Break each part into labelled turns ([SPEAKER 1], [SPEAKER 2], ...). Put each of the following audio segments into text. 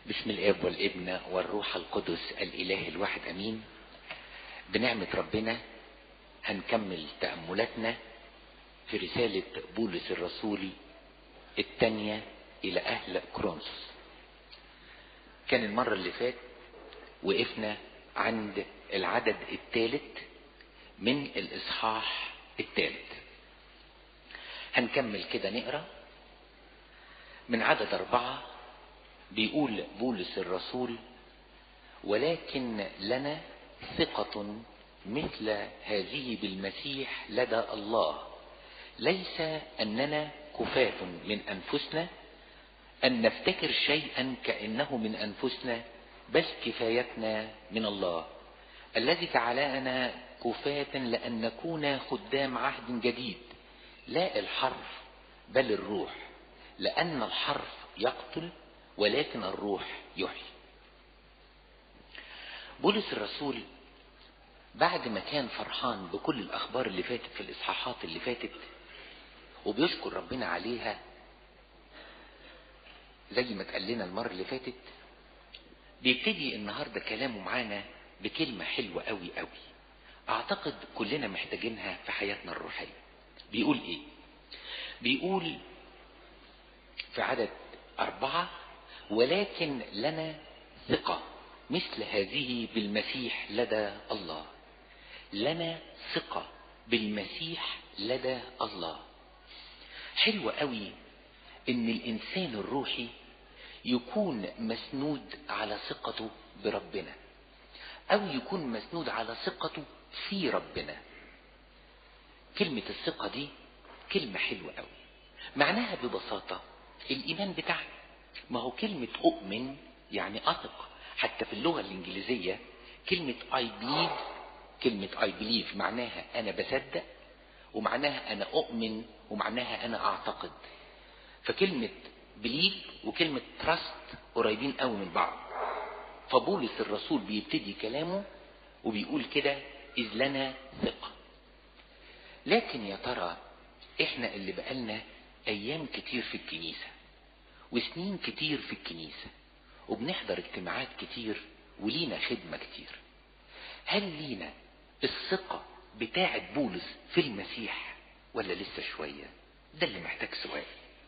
[SPEAKER 1] بسم الاب والابن والروح القدس الاله الواحد امين. بنعمة ربنا هنكمل تأملاتنا في رسالة بولس الرسول الثانية الى اهل كورنثوس. كان المرة اللي فات وقفنا عند العدد الثالث من الاصحاح الثالث. هنكمل كده نقرأ من عدد 4. بيقول بولس الرسول: ولكن لنا ثقة مثل هذه بالمسيح لدى الله، ليس أننا كفاة من أنفسنا أن نفتكر شيئا كأنه من أنفسنا، بل كفايتنا من الله الذي جعلنا كفاة لأن نكون خدام عهد جديد، لا الحرف بل الروح، لأن الحرف يقتل ولكن الروح يحيي. بولس الرسول بعد ما كان فرحان بكل الأخبار اللي فاتت في الإصحاحات اللي فاتت وبيشكر ربنا عليها زي ما اتقال لنا المرة اللي فاتت، بيبتدي النهاردة كلامه معانا بكلمة حلوة قوي قوي أعتقد كلنا محتاجينها في حياتنا الروحية. بيقول إيه؟ بيقول في عدد 4: ولكن لنا ثقة مثل هذه بالمسيح لدى الله. لنا ثقة بالمسيح لدى الله. حلو قوي ان الانسان الروحي يكون مسنود على ثقته بربنا، او يكون مسنود على ثقته في ربنا. كلمة الثقة دي كلمة حلوة قوي، معناها ببساطة الايمان بتاعنا. ما هو كلمة أؤمن يعني أثق، حتى في اللغة الإنجليزية كلمة I believe معناها أنا بصدق، ومعناها أنا أؤمن، ومعناها أنا أعتقد. فكلمة believe وكلمة trust قريبين قوي من بعض. فبولس الرسول بيبتدي كلامه وبيقول كده: إذ لنا ثقة. لكن يا ترى إحنا اللي بقالنا أيام كتير في الكنيسة وسنين كتير في الكنيسة وبنحضر اجتماعات كتير ولينا خدمة كتير، هل لينا الثقة بتاعة بولس في المسيح ولا لسه شوية؟ ده اللي محتاج سؤال.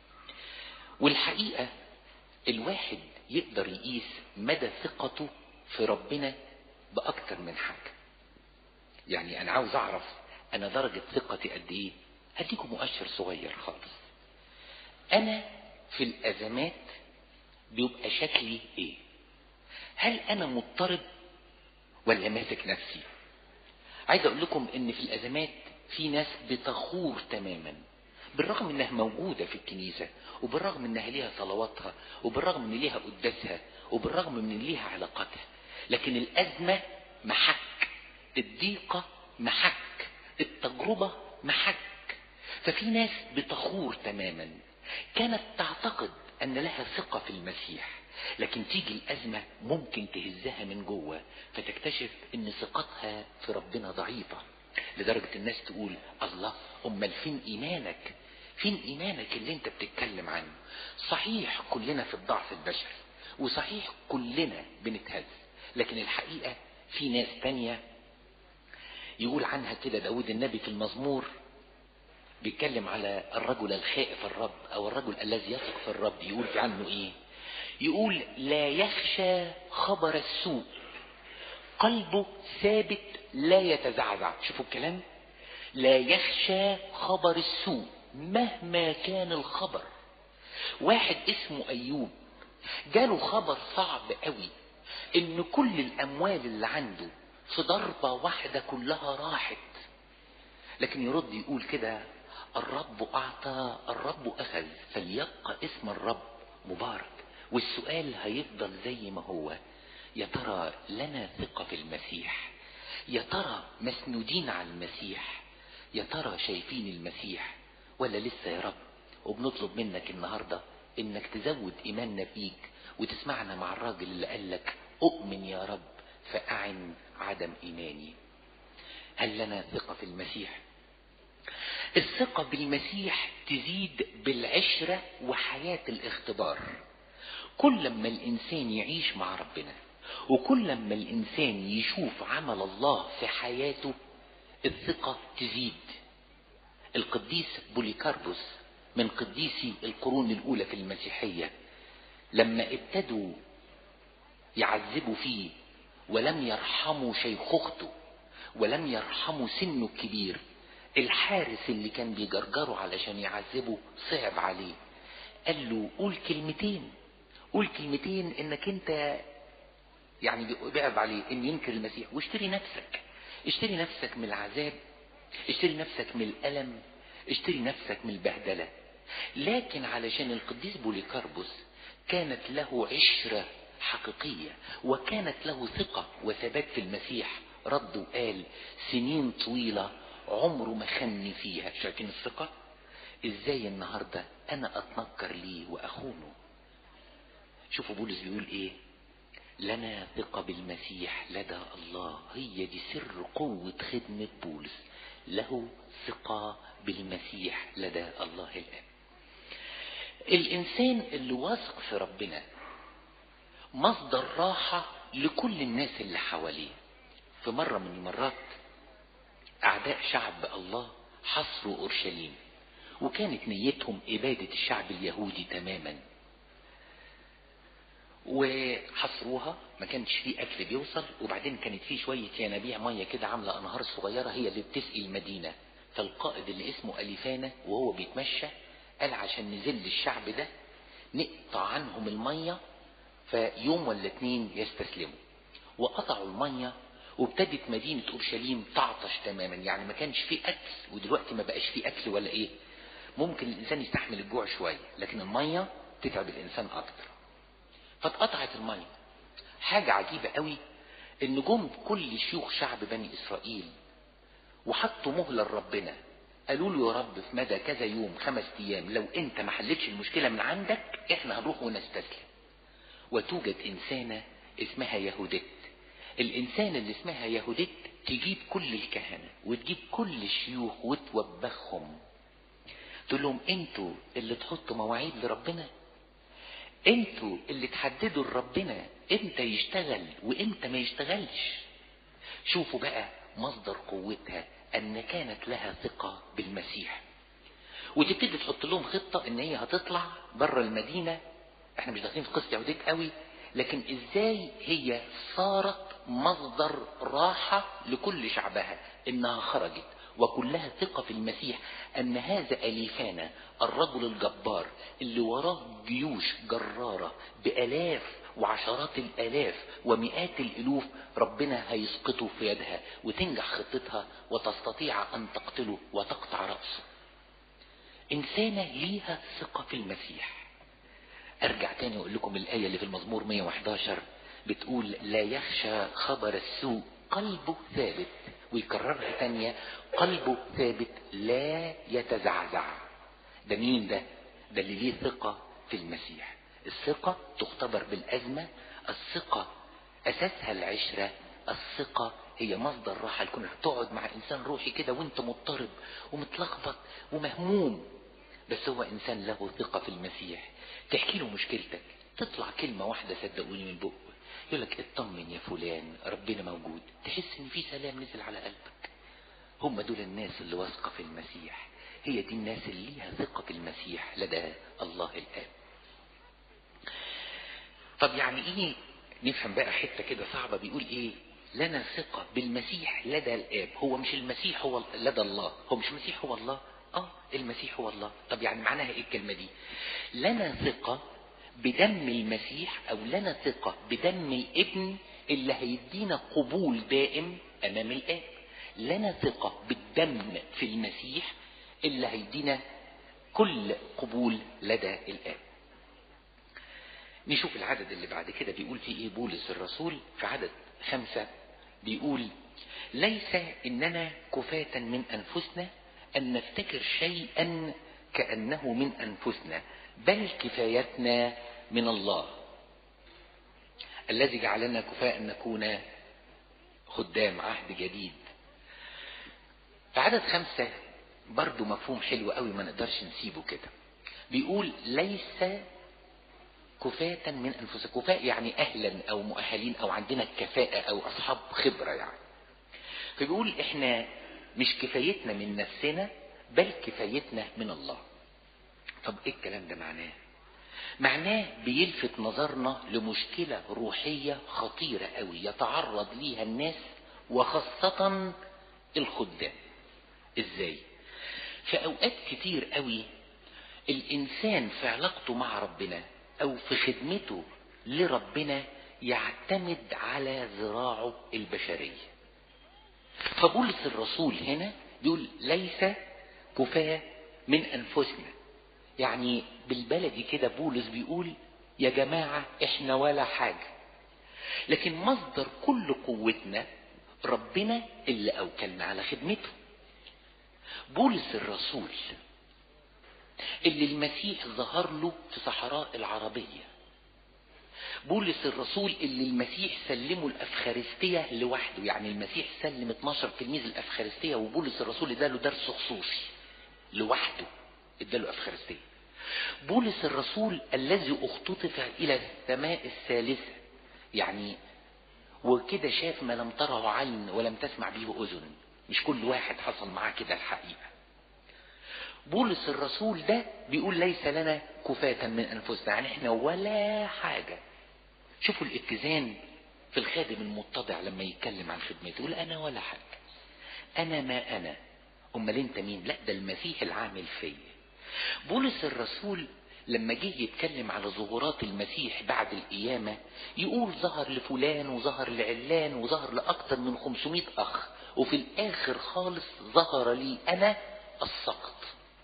[SPEAKER 1] والحقيقة الواحد يقدر يقيس مدى ثقته في ربنا بأكتر من حاجة. يعني أنا عاوز أعرف أنا درجة ثقتي قد إيه. هديكم مؤشر صغير خالص. أنا في الأزمات بيبقى شكلي ايه؟ هل انا مضطرب ولا ماسك نفسي؟ عايز اقول لكم ان في الازمات في ناس بتخور تماما، بالرغم انها موجودة في الكنيسة، وبالرغم انها ليها صلواتها، وبالرغم ان ليها قداسها، وبالرغم من ليها علاقاتها، لكن الازمة محك، الضيقة محك، التجربة محك. ففي ناس بتخور تماما، كانت تعتقد ان لها ثقة في المسيح، لكن تيجي الازمة ممكن تهزها من جوه، فتكتشف ان ثقتها في ربنا ضعيفة، لدرجة الناس تقول: الله، امال فين ايمانك؟ فين ايمانك اللي انت بتتكلم عنه؟ صحيح كلنا في الضعف البشري، وصحيح كلنا بنتهز، لكن الحقيقة في ناس تانية يقول عنها كده داود النبي في المزمور، بيتكلم على الرجل الخائف الرب او الرجل الذي يثق في الرب. يقول في عنه ايه؟ يقول: لا يخشى خبر السوء، قلبه ثابت لا يتزعزع. شوفوا الكلام، لا يخشى خبر السوء مهما كان الخبر. واحد اسمه ايوب جاله خبر صعب قوي ان كل الاموال اللي عنده في ضربة واحدة كلها راحت، لكن يرد يقول كده: الرب اعطى الرب اخذ، فليبقى اسم الرب مبارك. والسؤال هيفضل زي ما هو: يا ترى لنا ثقة في المسيح؟ يا ترى مسنودين على المسيح؟ يا ترى شايفين المسيح ولا لسه يا رب؟ وبنطلب منك النهاردة انك تزود ايماننا فيك، وتسمعنا مع الراجل اللي قالك: اؤمن يا رب فاعن عدم ايماني. هل لنا ثقة في المسيح؟ الثقة بالمسيح تزيد بالعشرة وحياة الاختبار. كل ما الإنسان يعيش مع ربنا وكل ما الإنسان يشوف عمل الله في حياته الثقة تزيد. القديس بوليكاربوس من قديسي القرون الأولى في المسيحية لما ابتدوا يعذبوا فيه ولم يرحموا شيخوخته ولم يرحموا سنه الكبير، الحارس اللي كان بيجرجره علشان يعذبه صعب عليه، قال له قول كلمتين انك انت يعني بيعب عليه ان ينكر المسيح، واشتري نفسك من العذاب، اشتري نفسك من الألم، اشتري نفسك من البهدلة. لكن علشان القديس بوليكاربوس كانت له عشرة حقيقية وكانت له ثقة وثبات في المسيح، رد وقال سنين طويلة عمره ما خني فيها. شايفين الثقة ازاي النهاردة انا اتنكر ليه واخونه؟ شوفوا بولس بيقول ايه، لنا ثقة بالمسيح لدى الله. هي دي سر قوة خدمة بولس، له ثقة بالمسيح لدى الله الآب. الإنسان اللي واثق في ربنا مصدر راحة لكل الناس اللي حواليه. في مرة من المرات أعداء شعب الله حصروا أورشليم، وكانت نيتهم إبادة الشعب اليهودي تماما، وحصروها، ما كانش فيه أكل بيوصل، وبعدين كانت فيه شوية ينابيع مية كده عاملة أنهار صغيرة هي اللي بتسقي المدينة. فالقائد اللي اسمه أليفانا وهو بيتمشى قال عشان نزل الشعب ده نقطع عنهم المية فيوم ولا اتنين يستسلموا. وقطعوا المية وابتدت مدينة أورشليم تعطش تماما، يعني ما كانش فيه أكل، ودلوقتي ما بقاش فيه أكل ولا إيه، ممكن الإنسان يستحمل الجوع شوية لكن المية تتعب الإنسان أكتر. فاتقطعت المية. حاجة عجيبة قوي ان جم كل شيوخ شعب بني اسرائيل وحطوا مهلة لربنا، قالوا له يا رب في مدى كذا يوم 5 ايام لو انت ما حلتش المشكلة من عندك احنا هنروح ونستسلم. وتوجد انسانة اسمها يهودت. الانسانة اللي اسمها يهودت تجيب كل الكهنة وتجيب كل الشيوخ وتوبخهم، تقول لهم انتوا اللي تحطوا مواعيد لربنا، انتوا اللي تحددوا لربنا امتى يشتغل وامتى ما يشتغلش. شوفوا بقى مصدر قوتها ان كانت لها ثقة بالمسيح، وتبتدي تحط لهم خطة ان هي هتطلع بره المدينة. احنا مش داخلين في قصة يهودية قوي، لكن ازاي هي صارت مصدر راحة لكل شعبها، انها خرجت وكلها ثقة في المسيح ان هذا أليفانا الرجل الجبار اللي وراه جيوش جرارة بآلاف وعشرات الآلاف ومئات الألوف ربنا هيسقطه في يدها وتنجح خطتها وتستطيع أن تقتله وتقطع رأسه. إنسانة ليها ثقة في المسيح. أرجع تاني وأقول لكم الآية اللي في المزمور 111 بتقول لا يخشى خبر السوء قلبه ثابت، ويكررها تانية قلبه ثابت لا يتزعزع. ده مين ده؟ ده اللي ليه ثقة في المسيح. الثقة تختبر بالأزمة، الثقة أساسها العشرة، الثقة هي مصدر راحة. الكون تقعد مع إنسان روحي كده وانت مضطرب ومتلخبط ومهموم، بس هو إنسان له ثقة في المسيح، تحكي له مشكلتك تطلع كلمة واحدة صدقوني من بقه يقول لك اطمن يا فلان ربنا موجود، تحس ان في سلام نزل على قلبك. هم دول الناس اللي واثقة في المسيح، هي دي الناس اللي ليها ثقة في المسيح لدى الله الآب. طب يعني ايه؟ نفهم بقى حتة كده صعبة، بيقول ايه لنا ثقة بالمسيح لدى الآب. هو مش المسيح هو لدى الله، هو مش المسيح هو الله، المسيح هو الله. طب يعني معناها ايه الكلمة دي؟ لنا ثقة بدم المسيح او لنا ثقة بدم الابن اللي هيدينا قبول دائم امام الآب. لنا ثقة بالدم في المسيح اللي هيدينا كل قبول لدى الآب. نشوف العدد اللي بعد كده بيقول فيه ايه بولس الرسول في عدد 5، بيقول ليس اننا كفاة من انفسنا ان نفتكر شيئا كأنه من انفسنا، بل كفايتنا من الله الذي جعلنا كفاء ان نكون خدام عهد جديد. في عدد 5 برضو مفهوم حلو قوي ما نقدرش نسيبه كده، بيقول ليس كفاة من أنفسكم. كفاء يعني أهلا أو مؤهلين أو عندنا الكفاءة أو أصحاب خبرة يعني. فبيقول إحنا مش كفايتنا من نفسنا بل كفايتنا من الله. طب إيه الكلام ده معناه؟ معناه بيلفت نظرنا لمشكلة روحية خطيرة قوي يتعرض ليها الناس وخاصة الخدام. إزاي؟ في أوقات كتير قوي الإنسان في علاقته مع ربنا أو في خدمته لربنا يعتمد على ذراعه البشرية. فبولس الرسول هنا بيقول ليس كفاة من أنفسنا. يعني بالبلدي كده بولس بيقول يا جماعة احنا ولا حاجة، لكن مصدر كل قوتنا ربنا اللي أوكلنا على خدمته. بولس الرسول اللي المسيح ظهر له في صحراء العربية، بولس الرسول اللي المسيح سلمه الأفخارستية لوحده، يعني المسيح سلم 12 تلميذ الأفخارستية وبولس الرسول اداله درس خصوصي لوحده، اداله أفخارستية. بولس الرسول الذي اختطف إلى السماء الثالثة، يعني وكده شاف ما لم تره عين ولم تسمع به أذن، مش كل واحد حصل معاه كده الحقيقة. بولس الرسول ده بيقول ليس لنا كفاة من أنفسنا، يعني احنا ولا حاجة. شوفوا الاتزان في الخادم المتضع لما يتكلم عن خدمته، يقول أنا ولا حاجة، أنا ما أنا، أمال أنت مين؟ لا ده المسيح العامل فيا. بولس الرسول لما جه يتكلم على ظهورات المسيح بعد القيامة يقول ظهر لفلان وظهر لعلان وظهر لأكثر من 500 أخ، وفي الآخر خالص ظهر لي أنا السقط.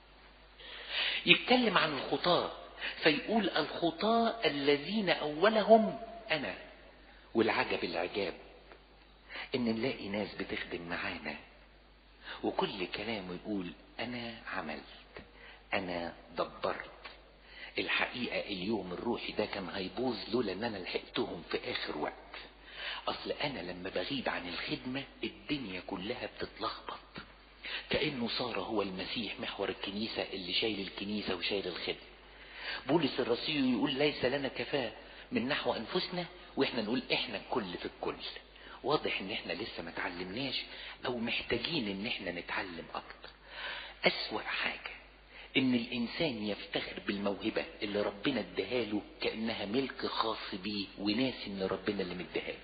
[SPEAKER 1] يتكلم عن الخطاة فيقول الخطاة الذين أولهم أنا. والعجب العجاب إن نلاقي ناس بتخدم معانا وكل كلامه يقول أنا عملت، أنا دبرت. الحقيقة اليوم الروحي ده كان هيبوظ لولا ان انا لحقتهم في اخر وقت. اصل انا لما بغيب عن الخدمة الدنيا كلها بتتلخبط، كأنه صار هو المسيح محور الكنيسة اللي شايل الكنيسة وشايل الخدمة. بولس الرسول يقول ليس لنا كفاءة من نحو انفسنا، واحنا نقول احنا الكل في الكل. واضح ان احنا لسه ما تعلمناش او محتاجين ان احنا نتعلم اكتر. اسوأ حاجة ان الانسان يفتخر بالموهبة اللي ربنا اداهاله كأنها ملك خاص بيه وناسي ان ربنا اللي مداهاله.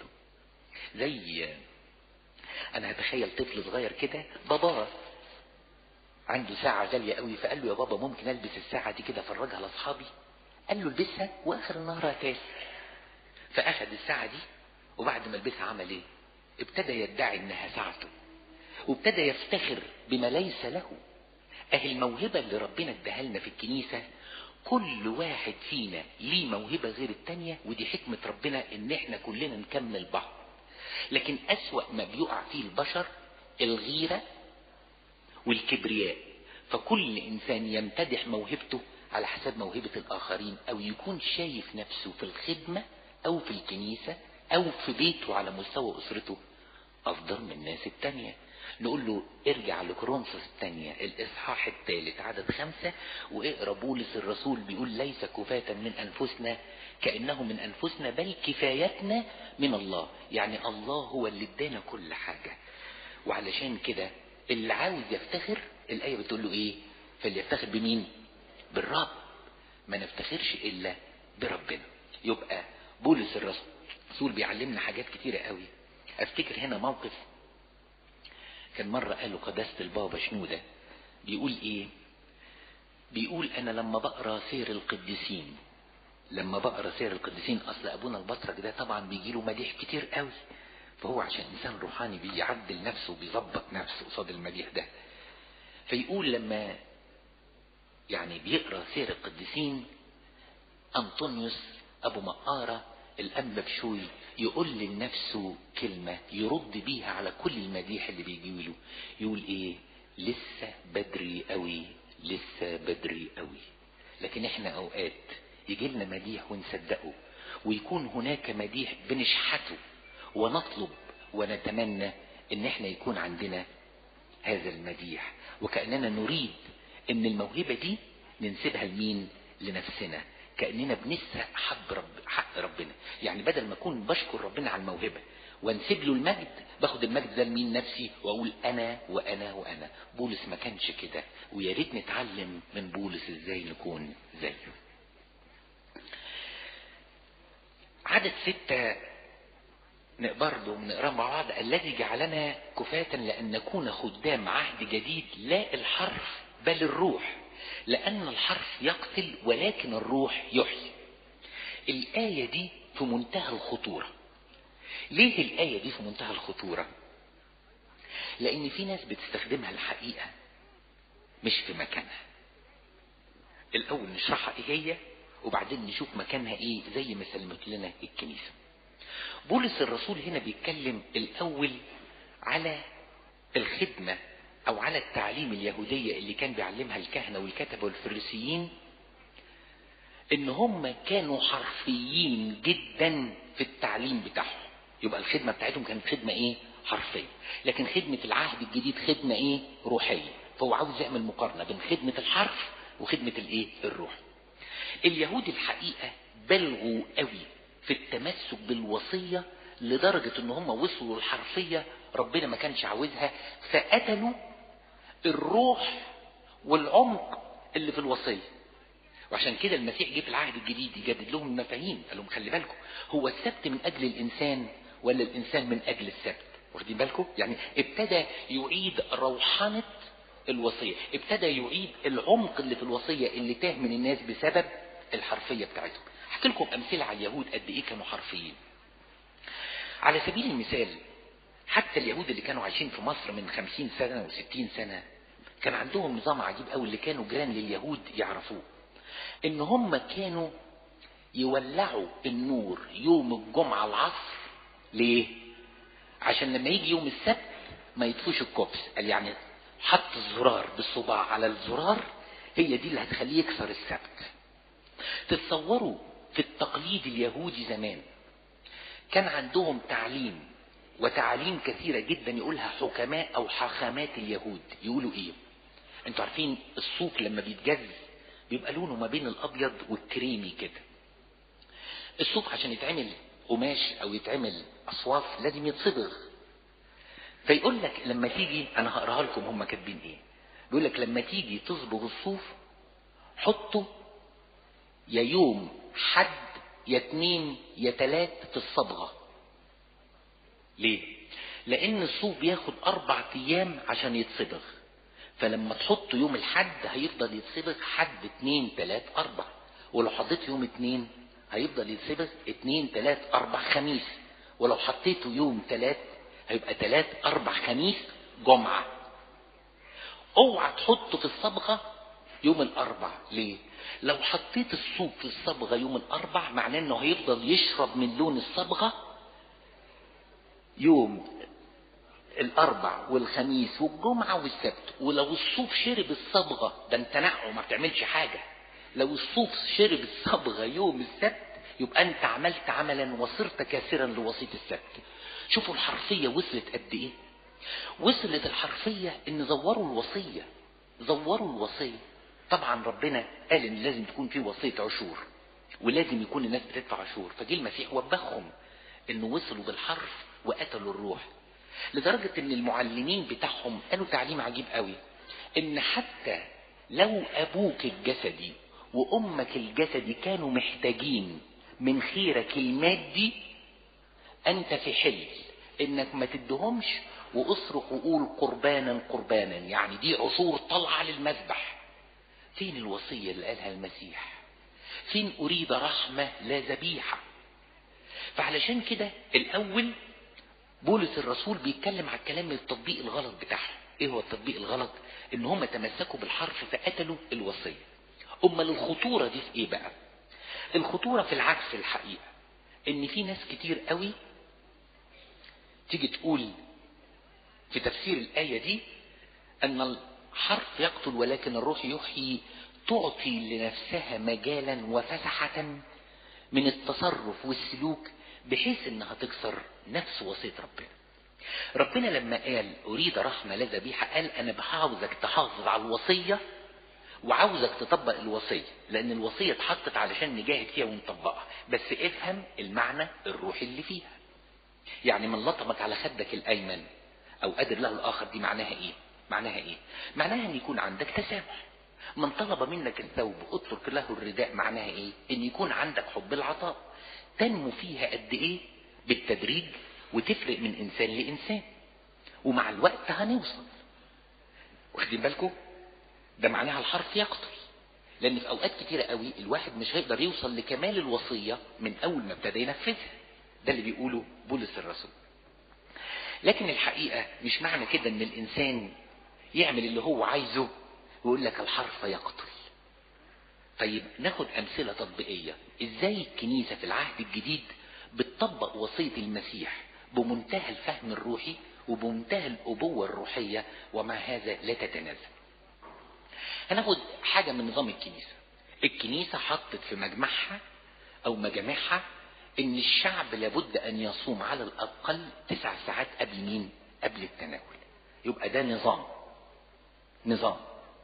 [SPEAKER 1] زي انا هتخيل طفل صغير كده بابا عنده ساعة غالية قوي، فقال له يا بابا ممكن البس الساعة دي كده افرجها لاصحابي؟ قال له البسها واخر النهار هتاس. فاخد الساعة دي وبعد ما لبسها عمل ايه؟ ابتدى يدعي انها ساعته وابتدى يفتخر بما ليس له. اهي الموهبة اللي ربنا اداها لنا في الكنيسة كل واحد فينا ليه موهبة غير التانية، ودي حكمة ربنا ان احنا كلنا نكمل بعض. لكن اسوأ ما بيقع فيه البشر الغيرة والكبرياء، فكل انسان يمتدح موهبته على حساب موهبة الاخرين، او يكون شايف نفسه في الخدمة او في الكنيسة او في بيته على مستوى اسرته افضل من الناس التانية. نقول له ارجع لكورنثوس الثانية الاصحاح 3 عدد 5 واقرا بولس الرسول بيقول ليس كفاة من انفسنا كأنه من انفسنا بل كفايتنا من الله. يعني الله هو اللي ادانا كل حاجة، وعلشان كده اللي عاوز يفتخر الآية بتقول له ايه؟ فليفتخر بمين؟ بالرب، ما نفتخرش الا بربنا. يبقى بولس الرسول بيعلمنا حاجات كتيرة قوي. افتكر هنا موقف كان مرة قاله قداسة البابا شنودة، بيقول ايه؟ بيقول انا لما بقرا سير القديسين، اصل ابونا البطرك ده طبعا بيجيله مديح كتير قوي، فهو عشان انسان روحاني بيعدل نفسه وبيظبط نفسه قصاد المديح ده. فيقول لما يعني بيقرا سير القديسين أنطونيوس أبو مقارة الأنبا بشوي يقول لنفسه كلمة يرد بيها على كل المديح اللي بيجيله. يقول ايه؟ لسه بدري قوي، لسه بدري قوي. لكن احنا اوقات يجي لنا مديح ونصدقه، ويكون هناك مديح بنشحته ونطلب ونتمنى ان احنا يكون عندنا هذا المديح، وكأننا نريد ان الموهبة دي ننسبها لمين؟ لنفسنا. كأننا بنسرق حق ربنا. يعني بدل ما اكون بشكر ربنا على الموهبة وانسب له المجد، باخد المجد ده لمين؟ نفسي، واقول انا وانا وانا. بولس ما كانش كده، ويا ريت نتعلم من بولس ازاي نكون زيه. عدد 6 برضه نقرأ مع بعض: الذي جعلنا كفاة لأن نكون خدام عهد جديد، لا الحرف بل الروح، لأن الحرف يقتل ولكن الروح يحيي. الآية دي في منتهى الخطورة. ليه الآية دي في منتهى الخطورة؟ لأن في ناس بتستخدمها الحقيقة مش في مكانها. الأول نشرحها إيه هي، وبعدين نشوف مكانها إيه زي ما سلمت لنا الكنيسة. بولس الرسول هنا بيتكلم الأول على الخدمة أو على التعليم اليهودية اللي كان بيعلمها الكهنة والكتبة والفريسيين، إن هم كانوا حرفيين جدا في التعليم بتاعهم. يبقى الخدمة بتاعتهم كانت خدمة إيه؟ حرفية. لكن خدمة العهد الجديد خدمة إيه؟ روحية. فهو عاوز يعمل مقارنة بين خدمة الحرف وخدمة الإيه؟ الروح. اليهود الحقيقة بلغوا قوي في التمسك بالوصية لدرجة ان هم وصلوا للحرفية ربنا ما كانش عاوزها، فقتلوا الروح والعمق اللي في الوصية. وعشان كده المسيح جه في العهد الجديد يجدد لهم المفاهيم. قال لهم خلي بالكم، هو السبت من اجل الانسان ولا الانسان من اجل السبت؟ واخدين بالكم؟ يعني ابتدى يعيد روحانة الوصية، ابتدى يعيد العمق اللي في الوصية اللي تاه من الناس بسبب الحرفية بتاعتهم. احكي لكم امثلة على اليهود قد ايه كانوا حرفيين. على سبيل المثال، حتى اليهود اللي كانوا عايشين في مصر من 50 سنة و60 سنة كان عندهم نظام عجيب قوي اللي كانوا جيران لليهود يعرفوه، ان هم كانوا يولعوا النور يوم الجمعة العصر. ليه؟ عشان لما يجي يوم السبت ما يطفوش الكوبس. قال يعني حط الزرار بالصباع على الزرار، هي دي اللي هتخليه يكسر السبت. تتصوروا في التقليد اليهودي زمان كان عندهم تعليم وتعاليم كثيرة جدا يقولها حكماء او حاخامات اليهود. يقولوا ايه؟ انتوا عارفين الصوف لما بيتجز بيبقى لونه ما بين الابيض والكريمي كده. الصوف عشان يتعمل قماش او يتعمل اصواف لازم يتصبغ. فيقول لك لما تيجي، انا هقراها لكم هم كاتبين ايه. بيقول لك لما تيجي تصبغ الصوف حطه يا يوم حد يا 2 يا 3 في الصبغة. ليه؟ لان الصوف بياخد 4 ايام عشان يتصبغ، فلما تحطه يوم الحد هيفضل يتصبغ حد 2 3 4، ولو حطيته يوم 2 هيفضل يتصبغ 2 3 4 خميس، ولو حطيته يوم 3 هيبقى 3 4 خميس جمعة. اوعى تحطه في الصبغة يوم الاربع. ليه؟ لو حطيت الصوف في الصبغة يوم الاربع معناه انه هيفضل يشرب من لون الصبغة يوم الاربع والخميس والجمعة والسبت. ولو الصوف شرب الصبغة، ده انت نقعه ما بتعملش حاجة، لو الصوف شرب الصبغة يوم السبت يبقى انت عملت عملا وصرت كاسرا لوصية السبت. شوفوا الحرفية وصلت قد ايه. وصلت الحرفية ان زوروا الوصية، زوروا الوصية. طبعا ربنا قال ان لازم تكون في وصية عشور ولازم يكون الناس بتدفع عشور، فجي المسيح وبخهم انه وصلوا بالحرف وقتلوا الروح. لدرجة ان المعلمين بتاعهم قالوا تعليم عجيب قوي، ان حتى لو ابوك الجسدي وامك الجسدي كانوا محتاجين من خيرك المادي، انت في حل انك ما تدهمش واصرخ وقول قربانا قربانا، يعني دي عشور طالعة للمذبح. فين الوصية اللي قالها المسيح؟ فين اريد رحمة لا ذبيحة؟ فعلشان كده الاول بولس الرسول بيتكلم على الكلام التطبيق الغلط بتاعهم. ايه هو التطبيق الغلط؟ ان هم تمسكوا بالحرف فقتلوا الوصية. امال الخطورة دي في ايه بقى؟ الخطورة في العكس الحقيقة، ان في ناس كتير قوي تيجي تقول في تفسير الآية دي ان الحرف يقتل ولكن الروح يحيي، تعطي لنفسها مجالا وفسحة من التصرف والسلوك بحيث انها تكسر نفس وصية ربنا. ربنا لما قال اريد رحمة لا ذبيحة قال انا بحاوزك تحافظ على الوصية وعاوزك تطبق الوصية، لان الوصية اتحطت علشان نجاهد فيها ونطبقها، بس افهم المعنى الروحي اللي فيها. يعني من لطمك على خدك الايمن او قادر له الاخر، دي معناها ايه؟ معناها ان يكون عندك تسامح. من طلب منك الثوب اترك له الرداء، معناها ايه؟ ان يكون عندك حب العطاء. تنمو فيها قد ايه؟ بالتدريج، وتفرق من انسان لانسان، ومع الوقت هنوصل. واخدين بالكم؟ ده معناها الحرف يقتل، لان في اوقات كتيرة قوي الواحد مش هيقدر يوصل لكمال الوصية من اول ما ابتدى ينفذها. ده اللي بيقوله بولس الرسول. لكن الحقيقة مش معنى كده ان الانسان يعمل اللي هو عايزه ويقول لك الحرف يقتل. طيب ناخد امثلة تطبيقية ازاي الكنيسة في العهد الجديد بتطبق وصية المسيح بمنتهى الفهم الروحي وبمنتهى الابوة الروحية، ومع هذا لا تتنازل. هناخد حاجة من نظام الكنيسة حطت في مجمعها او مجامعها ان الشعب لابد ان يصوم على الاقل 9 ساعات قبل مين؟ قبل التناول. يبقى ده نظام.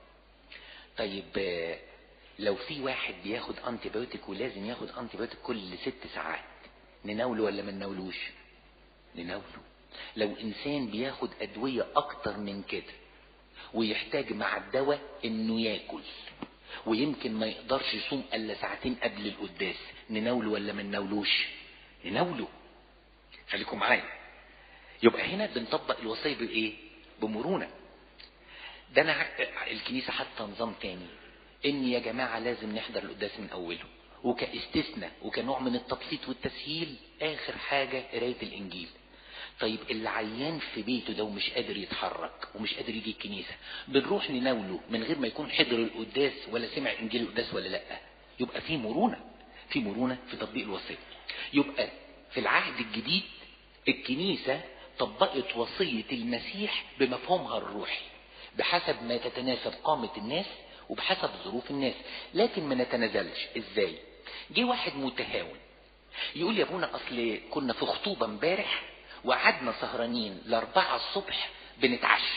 [SPEAKER 1] طيب لو في واحد بياخد انتيبيوتيك ولازم ياخد انتيبيوتيك كل 6 ساعات، نناوله ولا ما نناولوش؟ نناوله. لو انسان بياخد ادوية اكتر من كده ويحتاج مع الدواء انه ياكل ويمكن ما يقدرش يصوم الا ساعتين قبل القداس، نناوله ولا ما نناولوش؟ نناوله. خليكم معايا. يبقى هنا بنطبق الوصية بايه؟ بمرونة. ده الكنيسة حتى نظام تاني، ان يا جماعة لازم نحضر القداس من اوله، وكاستثناء وكنوع من التبسيط والتسهيل اخر حاجة قراية الانجيل. طيب اللي عيان في بيته ده ومش قادر يتحرك ومش قادر يجي الكنيسة، بنروح نناوله من غير ما يكون حضر القداس ولا سمع انجيل القداس ولا لا؟ يبقى في مرونة في تطبيق الوصية. يبقى في العهد الجديد الكنيسة طبقت وصية المسيح بمفهومها الروحي بحسب ما تتناسب قامة الناس وبحسب ظروف الناس، لكن ما نتنازلش. ازاي؟ جه واحد متهاون يقول يا ابونا اصل كنا في خطوبة امبارح وقعدنا سهرانين ل4 الصبح بنتعشى،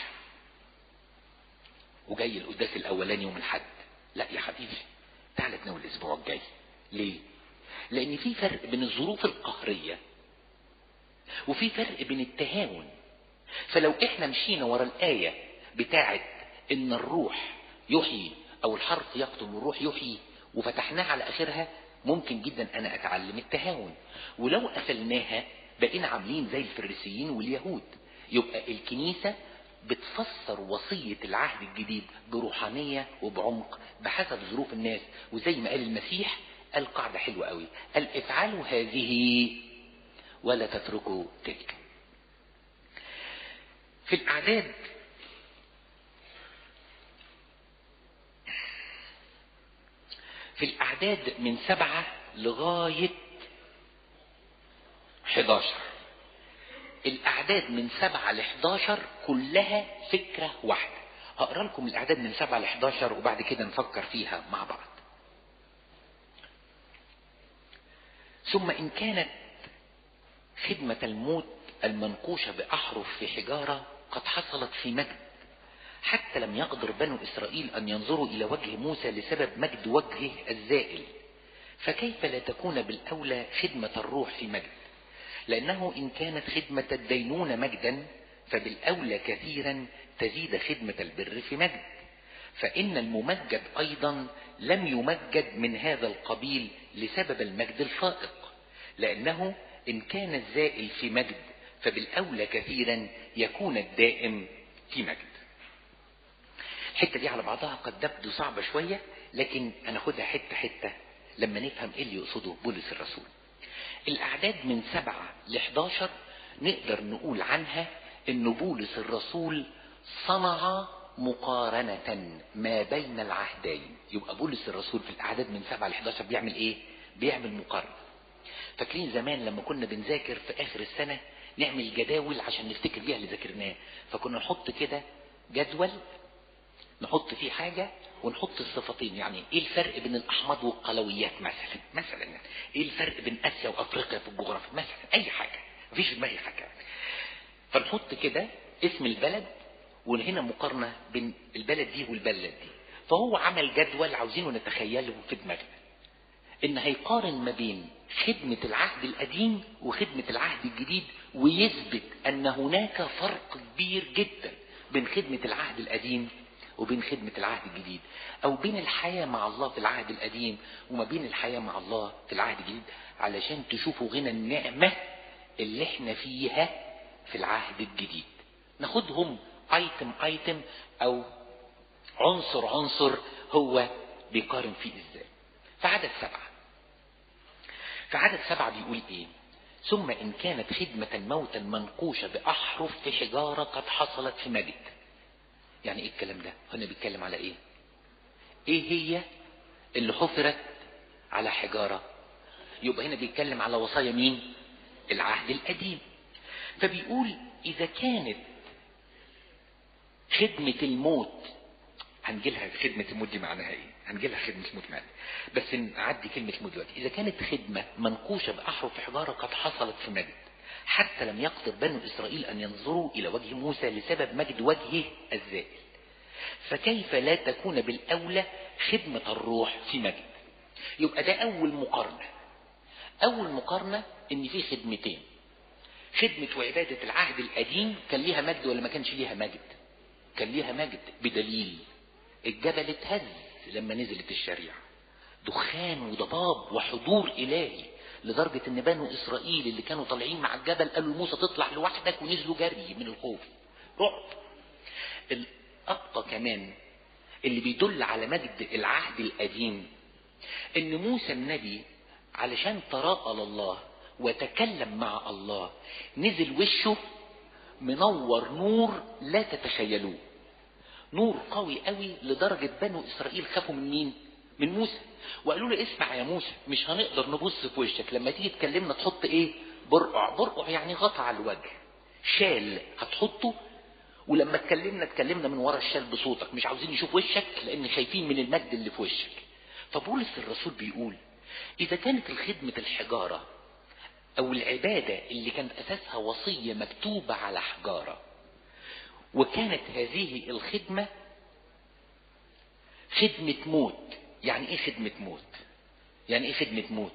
[SPEAKER 1] وجاي القداس الاولاني يوم الاحد. لا يا حبيبي، تعال تناول الاسبوع الجاي. ليه؟ لان في فرق بين الظروف القهرية وفي فرق بين التهاون. فلو احنا مشينا ورا الآية بتاعت ان الروح يحيي او الحرف يقتل والروح يحيي وفتحناها على اخرها، ممكن جدا انا اتعلم التهاون. ولو قفلناها بقينا عاملين زي الفريسيين واليهود. يبقى الكنيسة بتفسر وصية العهد الجديد بروحانية وبعمق بحسب ظروف الناس. وزي ما قال المسيح، قال قاعدة حلوة قوي، قال افعلوا هذه ولا تتركوا تلك. في الأعداد من 7 لغاية 11، الأعداد من 7 ل 11 كلها فكرة واحدة. هقرأ لكم الأعداد من 7 ل 11 وبعد كده نفكر فيها مع بعض. ثم إن كانت خدمة الموت المنقوشة بأحرف في حجارة قد حصلت في مجد، حتى لم يقدر بنو إسرائيل أن ينظروا إلى وجه موسى لسبب مجد وجهه الزائل، فكيف لا تكون بالأولى خدمة الروح في مجد؟ لأنه إن كانت خدمة الدينونة مجدا فبالأولى كثيرا تزيد خدمة البر في مجد. فإن الممجد أيضا لم يمجد من هذا القبيل لسبب المجد الفائق، لأنه إن كان الزائل في مجد فبالأولى كثيرا يكون الدائم في مجد. الحتة دي على بعضها قد تبدو صعبة شوية، لكن أنا خدها حتة حتة لما نفهم إيه اللي يقصده بولس الرسول. الأعداد من 7 ل 11 نقدر نقول عنها إن بولس الرسول صنع مقارنة ما بين العهدين. يبقى بولس الرسول في الأعداد من 7 ل 11 بيعمل إيه؟ بيعمل مقارنة. فاكرين زمان لما كنا بنذاكر في آخر السنة نعمل جداول عشان نفتكر بيها اللي ذاكرناه، فكنا نحط كده جدول نحط فيه حاجة ونحط الصفتين. يعني ايه الفرق بين الاحماض والقلويات مثلا يعني ايه الفرق بين اسيا وافريقيا في الجغرافيا مثلا، اي حاجة مفيش في دماغي حاجة. فنحط كده اسم البلد وهنا مقارنة بين البلد دي والبلد دي، فهو عمل جدول عاوزينه نتخيله في دماغنا، ان هيقارن ما بين خدمة العهد القديم وخدمة العهد الجديد، ويثبت ان هناك فرق كبير جدا بين خدمة العهد القديم وبين خدمة العهد الجديد، او بين الحياة مع الله في العهد القديم وما بين الحياة مع الله في العهد الجديد، علشان تشوفوا غنى النعمة اللي احنا فيها في العهد الجديد. ناخدهم ايتم ايتم او عنصر عنصر هو بيقارن فيه ازاي. في عدد 7 بيقول ايه؟ ثم ان كانت خدمة موتا منقوشة باحرف في حجارة قد حصلت في مجد. يعني ايه الكلام ده؟ هنا بيتكلم على ايه؟ ايه هي اللي حفرت على حجارة؟ يبقى هنا بيتكلم على وصايا مين؟ العهد القديم. فبيقول اذا كانت خدمة الموت، هنجيلها خدمة الموت دي معناها ايه، هنجيلها خدمة الموت معناها، بس نعدي كلمة الموت دلوقتي. اذا كانت خدمة منقوشة باحرف في حجارة قد حصلت في مجد، حتى لم يقدر بنو اسرائيل ان ينظروا الى وجه موسى لسبب مجد وجهه الزائل، فكيف لا تكون بالاولى خدمة الروح في مجد؟ يبقى ده اول مقارنة ان في خدمتين. خدمة وعبادة العهد القديم كان ليها مجد ولا ما كانش ليها مجد؟ كان ليها مجد، بدليل الجبل اتهز لما نزلت الشريعة، دخان وضباب وحضور إلهي، لدرجة ان بنو إسرائيل اللي كانوا طالعين مع الجبل قالوا لموسى تطلع لوحدك، ونزلوا جري من الخوف، رعب. الأبقى كمان اللي بيدل على مجد العهد القديم ان موسى النبي علشان تراءى لله وتكلم مع الله نزل وشه منور نور لا تتخيلوه، نور قوي قوي لدرجة بنو إسرائيل خافوا من مين؟ من موسى، وقالوا له اسمع يا موسى، مش هنقدر نبص في وشك، لما تيجي تكلمنا تحط ايه؟ برقع يعني غطى على الوجه، شال هتحطه، ولما تكلمنا من ورا الشال بصوتك، مش عاوزين نشوف وشك لان خايفين من المجد اللي في وشك. فبولس الرسول بيقول اذا كانت الخدمة الحجارة او العبادة اللي كانت اساسها وصية مكتوبة على حجارة، وكانت هذه الخدمة خدمة موت. يعني ايه خدمة موت؟ يعني ايه خدمة موت؟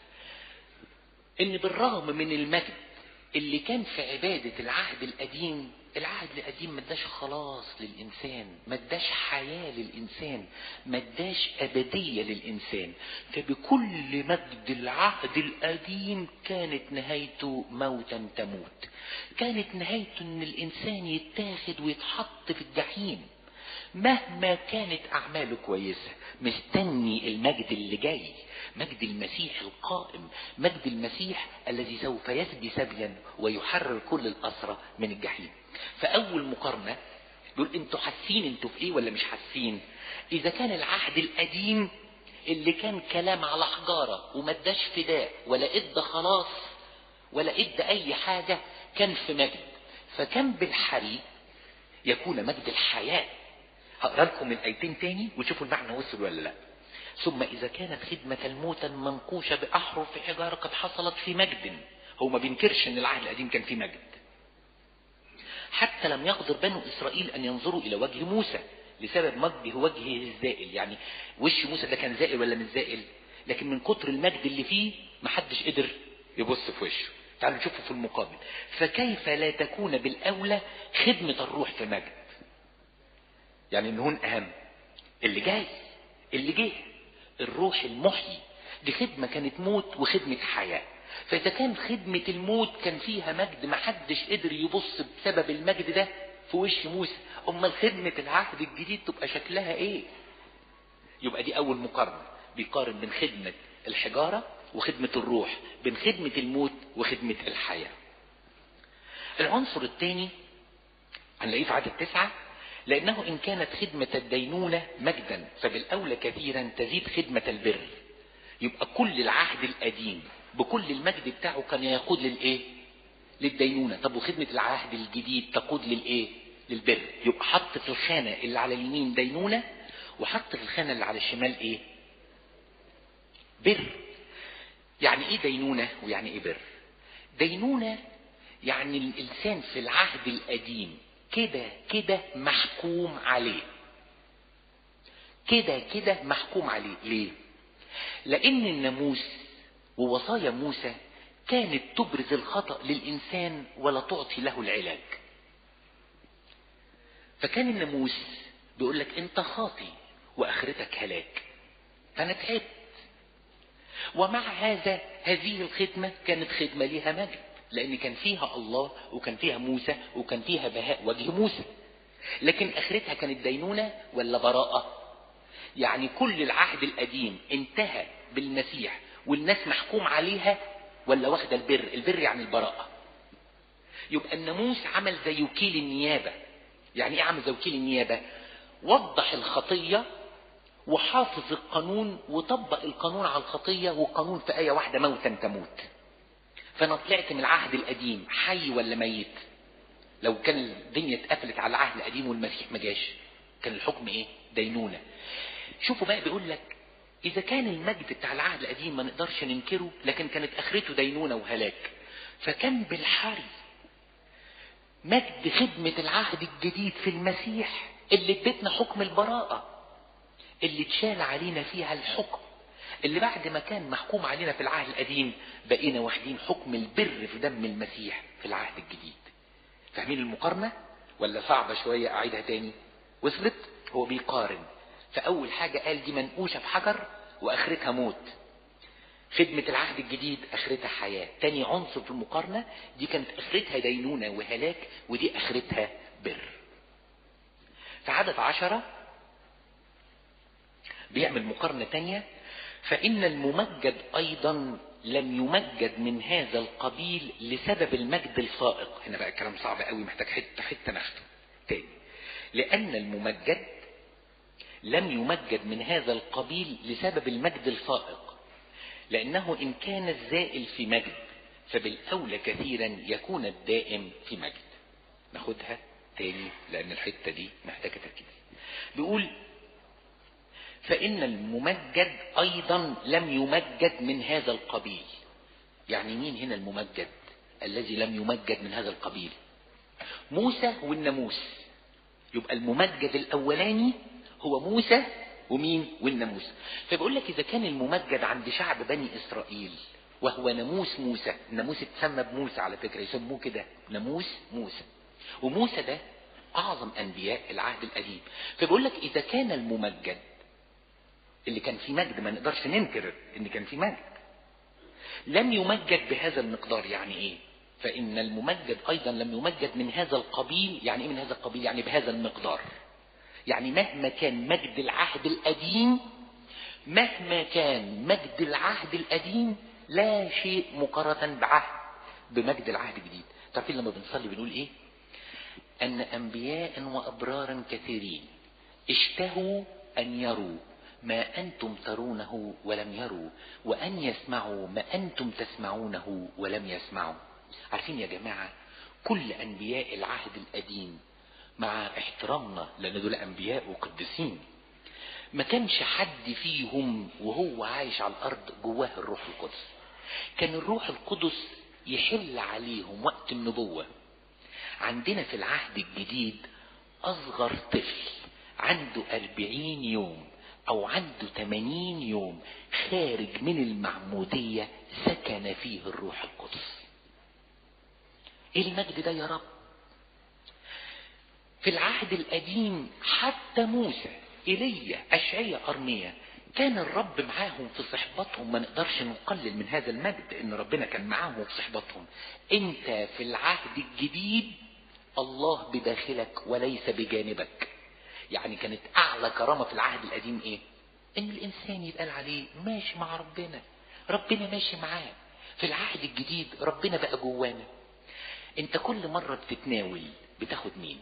[SPEAKER 1] ان بالرغم من المجد اللي كان في عبادة العهد القديم، العهد القديم ما اداش خلاص للإنسان، ما اداش حياة للإنسان، ما اداش أبدية للإنسان. فبكل مجد العهد القديم كانت نهايته موتا تموت، كانت نهايته ان الإنسان يتاخد ويتحط في الجحيم مهما كانت أعماله كويسة، مستني المجد اللي جاي، مجد المسيح القائم، مجد المسيح الذي سوف يسبي سبيا ويحرر كل الأسرى من الجحيم. فأول مقارنة يقول انتوا حاسين انتوا في ايه ولا مش حاسين؟ إذا كان العهد القديم اللي كان كلام على حجارة وما اداش فداء ولا ادى خلاص ولا ادى أي حاجة، كان في مجد، فكان بالحري يكون مجد الحياة. هقرأ لكم الآيتين تاني وشوفوا المعنى وصل ولا لا. ثم إذا كانت خدمة الموتى منقوشة بأحرف في حجارة قد حصلت في مجد، هو ما بينكرش ان العهد القديم كان فيه مجد، حتى لم يقدر بنو إسرائيل أن ينظروا إلى وجه موسى لسبب مجده وجهه الزائل. يعني وش موسى ده كان زائل ولا مش زائل؟ لكن من كتر المجد اللي فيه محدش قدر يبص في وشه. تعالوا نشوفه في المقابل. فكيف لا تكون بالأولى خدمة الروح في مجد؟ يعني ان هون اهم اللي جاي، اللي جه الروح المحيي، دي خدمة كانت موت وخدمة حياة. فاذا كان خدمة الموت كان فيها مجد ما حدش قدر يبص بسبب المجد ده في وش موسى، امال خدمة العهد الجديد تبقى شكلها ايه؟ يبقى دي اول مقارنة، بيقارن بين خدمة الحجارة وخدمة الروح، بين خدمة الموت وخدمة الحياة. العنصر الثاني هنلاقيه في عدد 9، لأنه إن كانت خدمة الدينونة مجدا فبالأولى كثيرا تزيد خدمة البر. يبقى كل العهد القديم بكل المجد بتاعه كان يقود للإيه؟ للدينونة. طب وخدمة العهد الجديد تقود للإيه؟ للبر. يبقى حط في الخانة اللي على اليمين دينونة، وحط في الخانة اللي على الشمال إيه؟ بر. يعني إيه دينونة ويعني إيه بر؟ دينونة يعني الإنسان في العهد القديم كده محكوم عليه، كده كده محكوم عليه. ليه؟ لان الناموس ووصايا موسى كانت تبرز الخطأ للإنسان ولا تعطي له العلاج. فكان الناموس بيقول لك انت خاطي واخرتك هلاك، فانا تعبت. ومع هذا هذه الخدمة كانت خدمة لها مجد، لان كان فيها الله وكان فيها موسى وكان فيها بهاء وجه موسى. لكن اخرتها كانت دينونة ولا براءة؟ يعني كل العهد القديم انتهى بالمسيح والناس محكوم عليها، ولا واخده البر؟ البر يعني البراءة. يبقى الناموس عمل زي وكيل النيابة. يعني ايه عمل زي وكيل النيابة؟ وضح الخطية وحافظ القانون وطبق القانون على الخطية، والقانون في آية واحدة: موتا تموت. فانا طلعت من العهد القديم حي ولا ميت؟ لو كان الدنيا اتقفلت على العهد القديم والمسيح ما جاش، كان الحكم ايه؟ دينونة. شوفوا بقى، بيقول لك اذا كان المجد بتاع العهد القديم ما نقدرش ننكره، لكن كانت اخرته دينونة وهلاك، فكان بالحري مجد خدمة العهد الجديد في المسيح اللي ادتنا حكم البراءة، اللي اتشال علينا فيها الحكم، اللي بعد ما كان محكوم علينا في العهد القديم بقينا واخدين حكم البر في دم المسيح في العهد الجديد. فاهمين المقارنة ولا صعبة شوية؟ اعيدها تاني. وصلت؟ هو بيقارن. فاول حاجة قال دي منقوشة بحجر واخرتها موت. خدمة العهد الجديد اخرتها حياة. تاني عنصر في المقارنة، دي كانت اخرتها دينونة وهلاك، ودي اخرتها بر. في عدد 10 بيعمل مقارنة تانية: فإن الممجد أيضا لم يمجد من هذا القبيل لسبب المجد الفائق. هنا بقى كلام صعب قوي، محتاج حتة ناخده تاني. لأن الممجد لم يمجد من هذا القبيل لسبب المجد الفائق، لأنه إن كان الزائل في مجد فبالأولى كثيرا يكون الدائم في مجد. ناخدها تاني لأن الحتة دي محتاجة تركيز. بيقول: فإن الممجد أيضا لم يمجد من هذا القبيل. يعني مين هنا الممجد الذي لم يمجد من هذا القبيل؟ موسى والناموس. يبقى الممجد الأولاني هو موسى ومين؟ والناموس. فبقول لك إذا كان الممجد عند شعب بني إسرائيل وهو ناموس موسى، الناموس اتسمى بموسى على فكرة، يسموه كده ناموس موسى، وموسى ده أعظم أنبياء العهد القديم. فبقول لك إذا كان الممجد اللي كان في مجد، ما نقدرش ننكر ان كان في مجد، لم يمجد بهذا المقدار. يعني ايه؟ فإن الممجد أيضا لم يمجد من هذا القبيل. يعني ايه من هذا القبيل؟ يعني بهذا المقدار. يعني مهما كان مجد العهد القديم، مهما كان مجد العهد القديم لا شيء مقارنة بمجد العهد الجديد. تعرفين لما بنصلي بنقول ايه؟ أن أنبياء وأبرارا كثيرين اشتهوا أن يروا ما أنتم ترونه ولم يروا، وأن يسمعوا ما أنتم تسمعونه ولم يسمعوا. عارفين يا جماعة، كل أنبياء العهد القديم مع احترامنا لأن دول أنبياء وقدسين، ما كانش حد فيهم وهو عايش على الأرض جواه الروح القدس. كان الروح القدس يحل عليهم وقت النبوة. عندنا في العهد الجديد أصغر طفل عنده 40 يوم أو عنده 80 يوم خارج من المعمودية سكن فيه الروح القدس. إيه المجد ده يا رب؟ في العهد القديم حتى موسى، إيليا، أشعيا، أرميا، كان الرب معاهم في صحبتهم. ما نقدرش نقلل من هذا المجد إن ربنا كان معاهم في صحبتهم. أنت في العهد الجديد الله بداخلك وليس بجانبك. يعني كانت أعلى كرامة في العهد القديم إيه؟ إن الإنسان يتقال عليه ماشي مع ربنا، ربنا ماشي معاه. في العهد الجديد ربنا بقى جوانا. أنت كل مرة بتتناول بتاخد مين؟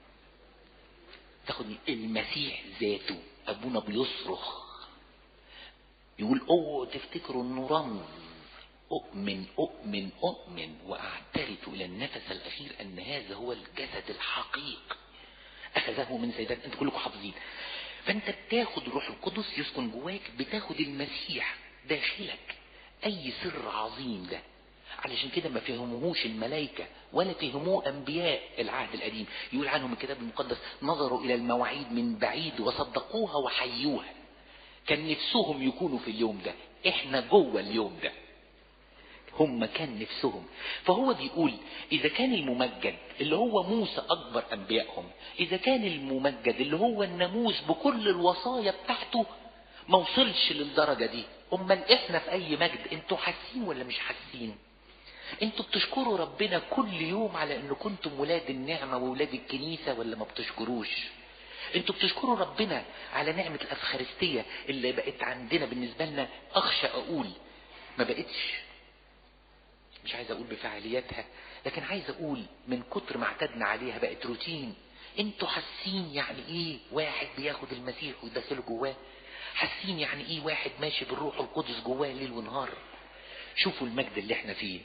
[SPEAKER 1] تاخد المسيح ذاته. أبونا بيصرخ يقول: اوعوا تفتكروا انه رمز. أؤمن أؤمن أؤمن وأعترف إلى النفس الأخير أن هذا هو الجسد الحقيقي أخذه من سيدات. أنت كلكم حافظين. فأنت بتاخد الروح القدس يسكن جواك، بتاخد المسيح داخلك. أي سر عظيم ده. علشان كده ما فهموهوش الملائكة ولا فهموه أنبياء العهد القديم. يقول عنهم الكتاب المقدس نظروا إلى المواعيد من بعيد وصدقوها وحيوها. كان نفسهم يكونوا في اليوم ده، احنا جوه اليوم ده، هم كان نفسهم. فهو بيقول إذا كان الممجد اللي هو موسى أكبر أنبيائهم، إذا كان الممجد اللي هو الناموس بكل الوصايا بتاعته ما وصلش للدرجة دي، أمال إحنا في أي مجد؟ أنتوا حاسين ولا مش حاسين؟ أنتوا بتشكروا ربنا كل يوم على أنه كنتم ولاد النعمة وولاد الكنيسة ولا ما بتشكروش؟ أنتوا بتشكروا ربنا على نعمة الأفخارستية اللي بقت عندنا بالنسبة لنا، أخشى أقول ما بقتش، مش عايز اقول بفعالياتها، لكن عايز اقول من كتر ما اعتدنا عليها بقت روتين. انتوا حاسين يعني ايه واحد بياخد المسيح ويدخله جواه؟ حاسين يعني ايه واحد ماشي بالروح القدس جواه ليل ونهار؟ شوفوا المجد اللي احنا فيه.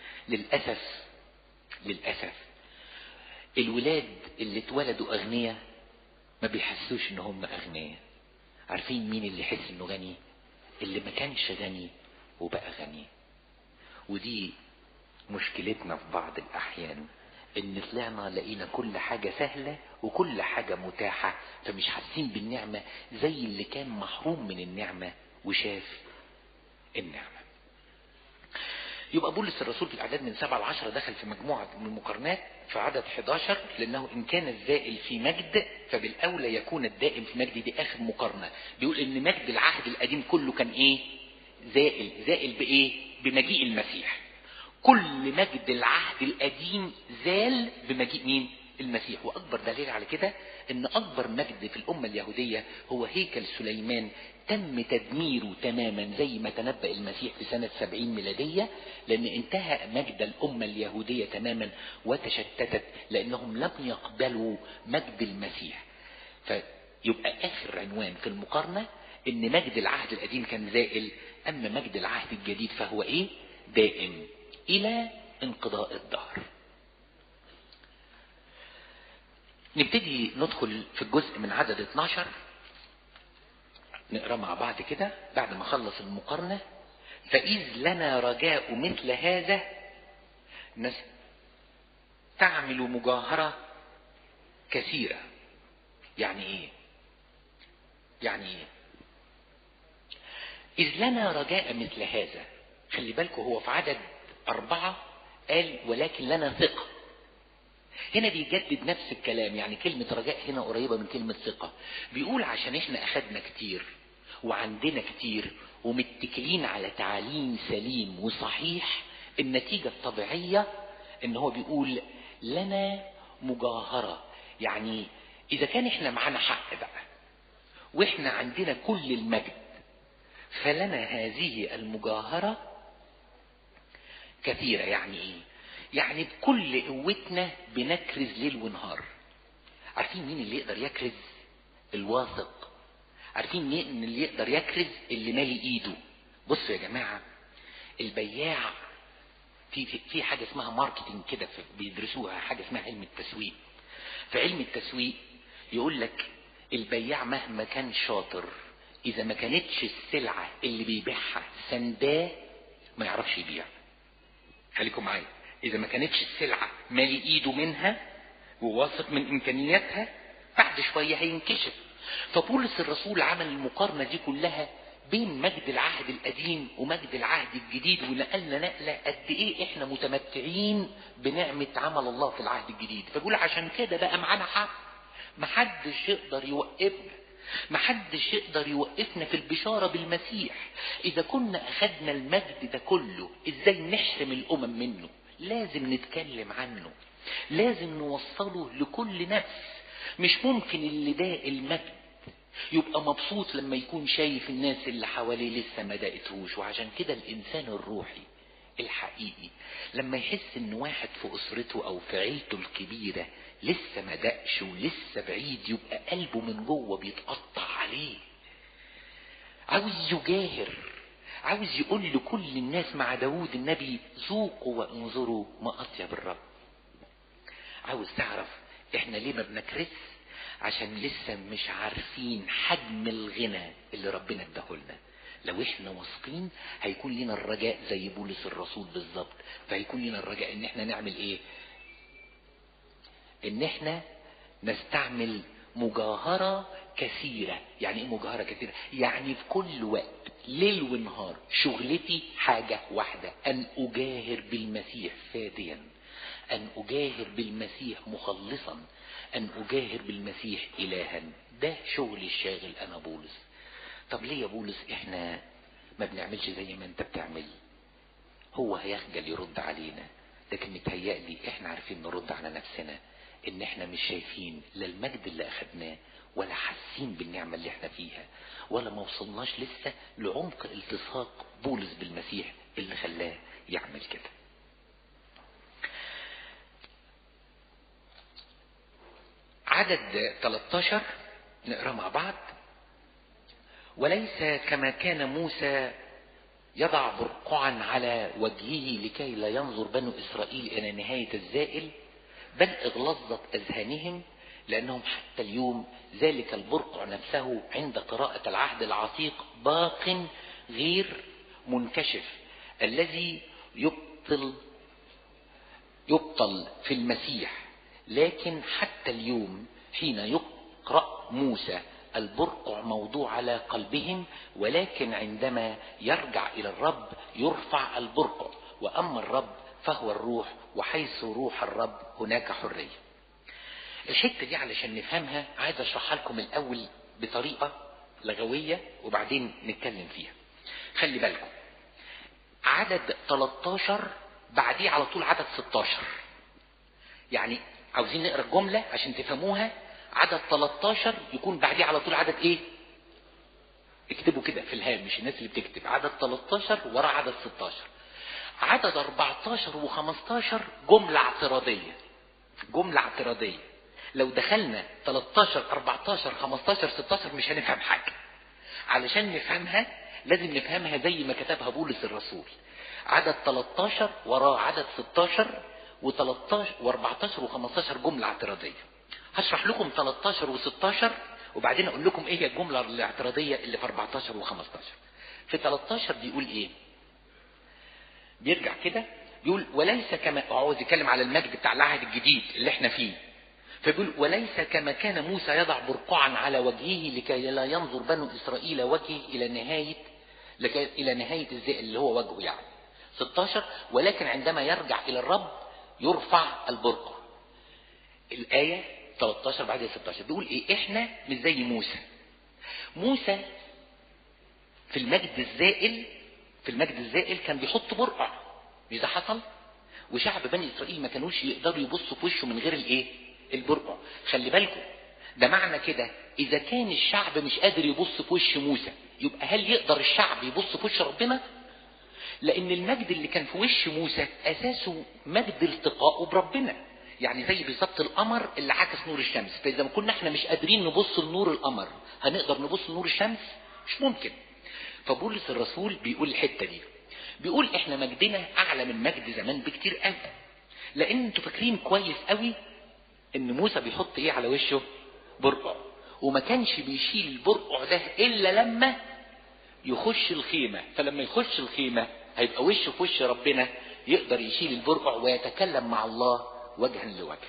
[SPEAKER 1] للأسف الولاد اللي اتولدوا اغنياء ما بيحسوش ان هم اغنياء. عارفين مين اللي يحس انه غني؟ اللي ما كانش غني وبقى غني. ودي مشكلتنا في بعض الأحيان، إن طلعنا لقينا كل حاجة سهلة وكل حاجة متاحة، فمش حاسين بالنعمة زي اللي كان محروم من النعمة وشاف النعمة. يبقى بولس الرسول في الأعداد من 7-10 دخل في مجموعة من المقارنات في عدد 11، لأنه إن كان الزائل في مجد فبالأولى يكون الدائم في مجد. دي آخر مقارنة، بيقول إن مجد العهد القديم كله كان إيه؟ زائل بإيه؟ بمجيء المسيح. كل مجد العهد القديم زال بمجيء مين؟ المسيح. وأكبر دليل على كده إن أكبر مجد في الأمة اليهودية هو هيكل سليمان، تم تدميره تماما زي ما تنبأ المسيح في سنة 70 ميلادية، لأن انتهى مجد الأمة اليهودية تماما وتشتتت لأنهم لم يقبلوا مجد المسيح. فيبقى آخر عنوان في المقارنة إن مجد العهد القديم كان زائل، أما مجد العهد الجديد فهو إيه؟ دائم إلى انقضاء الدهر. نبتدي ندخل في الجزء من عدد 12، نقرأ مع بعض كده بعد ما خلص المقارنة. فإذ لنا رجاء مثل هذا تعمل مجاهرة كثيرة. يعني إيه؟ إذ لنا رجاء مثل هذا. خلي بالكم هو في عدد 4 قال ولكن لنا ثقة. هنا بيجدد نفس الكلام، يعني كلمة رجاء هنا قريبة من كلمة ثقة. بيقول عشان احنا اخدنا كتير وعندنا كتير ومتكلين على تعاليم سليم وصحيح، النتيجة الطبيعية ان هو بيقول لنا مجاهرة. يعني اذا كان احنا معانا حق بقى واحنا عندنا كل المجد، فلنا هذه المجاهرة كثيرة. يعني ايه؟ يعني بكل قوتنا بنكرز ليل ونهار. عارفين مين اللي يقدر يكرز؟ الواثق. عارفين مين اللي يقدر يكرز؟ اللي مالي ايده. بصوا يا جماعة، البياع في حاجة اسمها ماركتينج كده بيدرسوها، حاجة اسمها علم التسويق. في علم التسويق يقول لك البياع مهما كان شاطر، اذا ما كانتش السلعة اللي بيبيعها سنداه ما يعرفش يبيع. خليكم معايا، اذا ما كانتش السلعة مالي ايده منها وواثق من امكانياتها بعد شوية هينكشف. فبولس الرسول عمل المقارنة دي كلها بين مجد العهد القديم ومجد العهد الجديد، ونقلنا نقلة قد ايه احنا متمتعين بنعمة عمل الله في العهد الجديد. فبقول عشان كده بقى معانا حق، محدش يقدر يوقفنا، محدش يقدر يوقفنا في البشارة بالمسيح. اذا كنا اخدنا المجد ده كله، ازاي نحرم الامم منه؟ لازم نتكلم عنه، لازم نوصله لكل نفس. مش ممكن اللي ده المجد يبقى مبسوط لما يكون شايف الناس اللي حواليه لسه ما دقتهوش. وعشان كده الانسان الروحي الحقيقي لما يحس ان واحد في اسرته او في عيلته الكبيرة لسه ما دقش ولسه بعيد، يبقى قلبه من جوه بيتقطع عليه، عاوز يجاهر، عاوز يقول لكل الناس مع داود النبي ذوقوا وانظروا ما اطيب الرب. عاوز تعرف احنا ليه ما بنكرس؟ عشان لسه مش عارفين حجم الغنى اللي ربنا اداهولنا. لو احنا واثقين هيكون لنا الرجاء زي بولس الرسول بالظبط. فهيكون لنا الرجاء ان احنا نعمل ايه؟ ان احنا نستعمل مجاهرة كثيرة. يعني ايه مجاهرة كثيرة؟ يعني في كل وقت ليل ونهار شغلتي حاجة واحدة، ان اجاهر بالمسيح فاديا، ان اجاهر بالمسيح مخلصا، ان اجاهر بالمسيح الها. ده شغل الشاغل انا بولس. طب ليه يا بولس احنا ما بنعملش زي ما انت بتعمل؟ هو هيخجل يرد علينا، لكن متهيألي احنا عارفين نرد على نفسنا ان احنا مش شايفين لا المجد اللي اخدناه ولا حاسين بالنعمة اللي احنا فيها، ولا ما وصلناش لسه لعمق التصاق بولس بالمسيح اللي خلاه يعمل كده. عدد 13 نقرأ مع بعض. وليس كما كان موسى يضع برقعا على وجهه لكي لا ينظر بنو إسرائيل إلى نهاية الزائل، بل اغلظت أذهانهم، لأنهم حتى اليوم ذلك البرقع نفسه عند قراءة العهد العتيق باق غير منكشف، الذي يبطل في المسيح. لكن حتى اليوم حين يقرأ موسى البرقع موضوع على قلبهم، ولكن عندما يرجع إلى الرب يرفع البرقع. وأما الرب فهو الروح، وحيث روح الرب هناك حرية. الحتة دي علشان نفهمها عايز أشرحها لكم الأول بطريقة لغوية وبعدين نتكلم فيها. خلي بالكم عدد 13 بعديه على طول عدد 16. يعني عاوزين نقرأ الجملة عشان تفهموها. عدد 13 يكون بعديه على طول عدد ايه؟ اكتبوا كده في الهامش الناس اللي بتكتب. عدد 13 ورا عدد 16. عدد 14 و15 جملة اعتراضية. جملة اعتراضية. لو دخلنا 13 14 15 16 مش هنفهم حاجة. علشان نفهمها لازم نفهمها زي ما كتبها بولس الرسول. عدد 13 ورا عدد 16 و13 و14 و15 جملة اعتراضية. هشرح لكم 13 و16 وبعدين اقول لكم ايه هي الجملة الاعتراضية اللي في 14 و15. في 13 بيقول ايه؟ بيرجع كده بيقول وليس كما عاوز يتكلم على المجد بتاع العهد الجديد اللي احنا فيه. فبيقول وليس كما كان موسى يضع برقعا على وجهه لكي لا ينظر بنو اسرائيل وجهه الى نهاية الزئ اللي هو وجهه يعني. 16 ولكن عندما يرجع الى الرب يرفع البرقع. الآية 13 بعد 16 بيقول ايه؟ احنا مش زي موسى. موسى في المجد الزائل كان بيحط برقع، مش ده حصل؟ وشعب بني اسرائيل ما كانوش يقدروا يبصوا في وشه من غير الايه؟ البرقع. خلي بالكم ده معنى كده اذا كان الشعب مش قادر يبص في وش موسى يبقى هل يقدر الشعب يبص في وش ربنا؟ لان المجد اللي كان في وش موسى اساسه مجد التقائه بربنا. يعني زي بالظبط القمر اللي عكس نور الشمس. فاذا ما كنا احنا مش قادرين نبص لنور القمر هنقدر نبص لنور الشمس؟ مش ممكن. فبولس الرسول بيقول الحته دي، بيقول احنا مجدنا اعلى من مجد زمان بكتير قوي. لان انتوا فاكرين كويس قوي ان موسى بيحط ايه على وشه؟ برقع. وما كانش بيشيل البرقع ده الا لما يخش الخيمه. فلما يخش الخيمه هيبقى وشه في وش ربنا، يقدر يشيل البرقع ويتكلم مع الله وجها لوجه.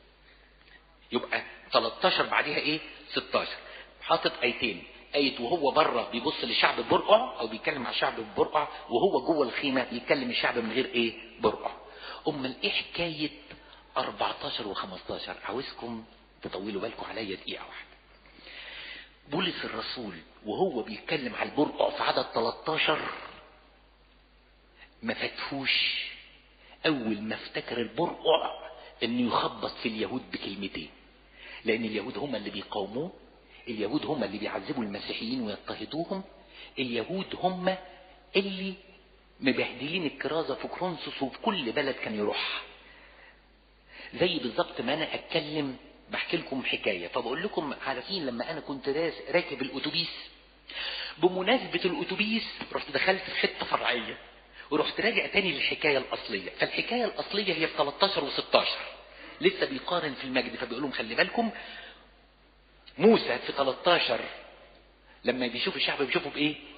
[SPEAKER 1] يبقى 13 بعدها ايه؟ 16 حاطط ايتين. آية وهو بره بيبص للشعب ببرقع او بيتكلم مع الشعب ببرقع، وهو جوه الخيمة بيتكلم الشعب من غير ايه؟ برقع. امال ايه حكاية 14 و15؟ عاوزكم تطولوا بالكم عليا دقيقة واحدة. بولس الرسول وهو بيتكلم على البرقع في عدد 13 ما فتفوش. اول ما افتكر البرقع انه يخبط في اليهود بكلمتين، لان اليهود هم اللي بيقاوموه، اليهود هم اللي بيعذبوا المسيحيين ويضطهدوهم، اليهود هم اللي مبهدلين الكرازة في كورنثوس وفي كل بلد كان يروح. زي بالظبط ما انا اتكلم بحكي لكم حكاية. فبقول لكم عارفين لما انا كنت راكب الاتوبيس، بمناسبة الاتوبيس رحت دخلت في حتة فرعية ورحت راجع تاني للحكاية الأصلية. فالحكاية الأصلية هي في 13 و16 لسه بيقارن في المجد. فبيقول لهم خلي بالكم موسى في 13 لما بيشوف الشعب بيشوفه بإيه؟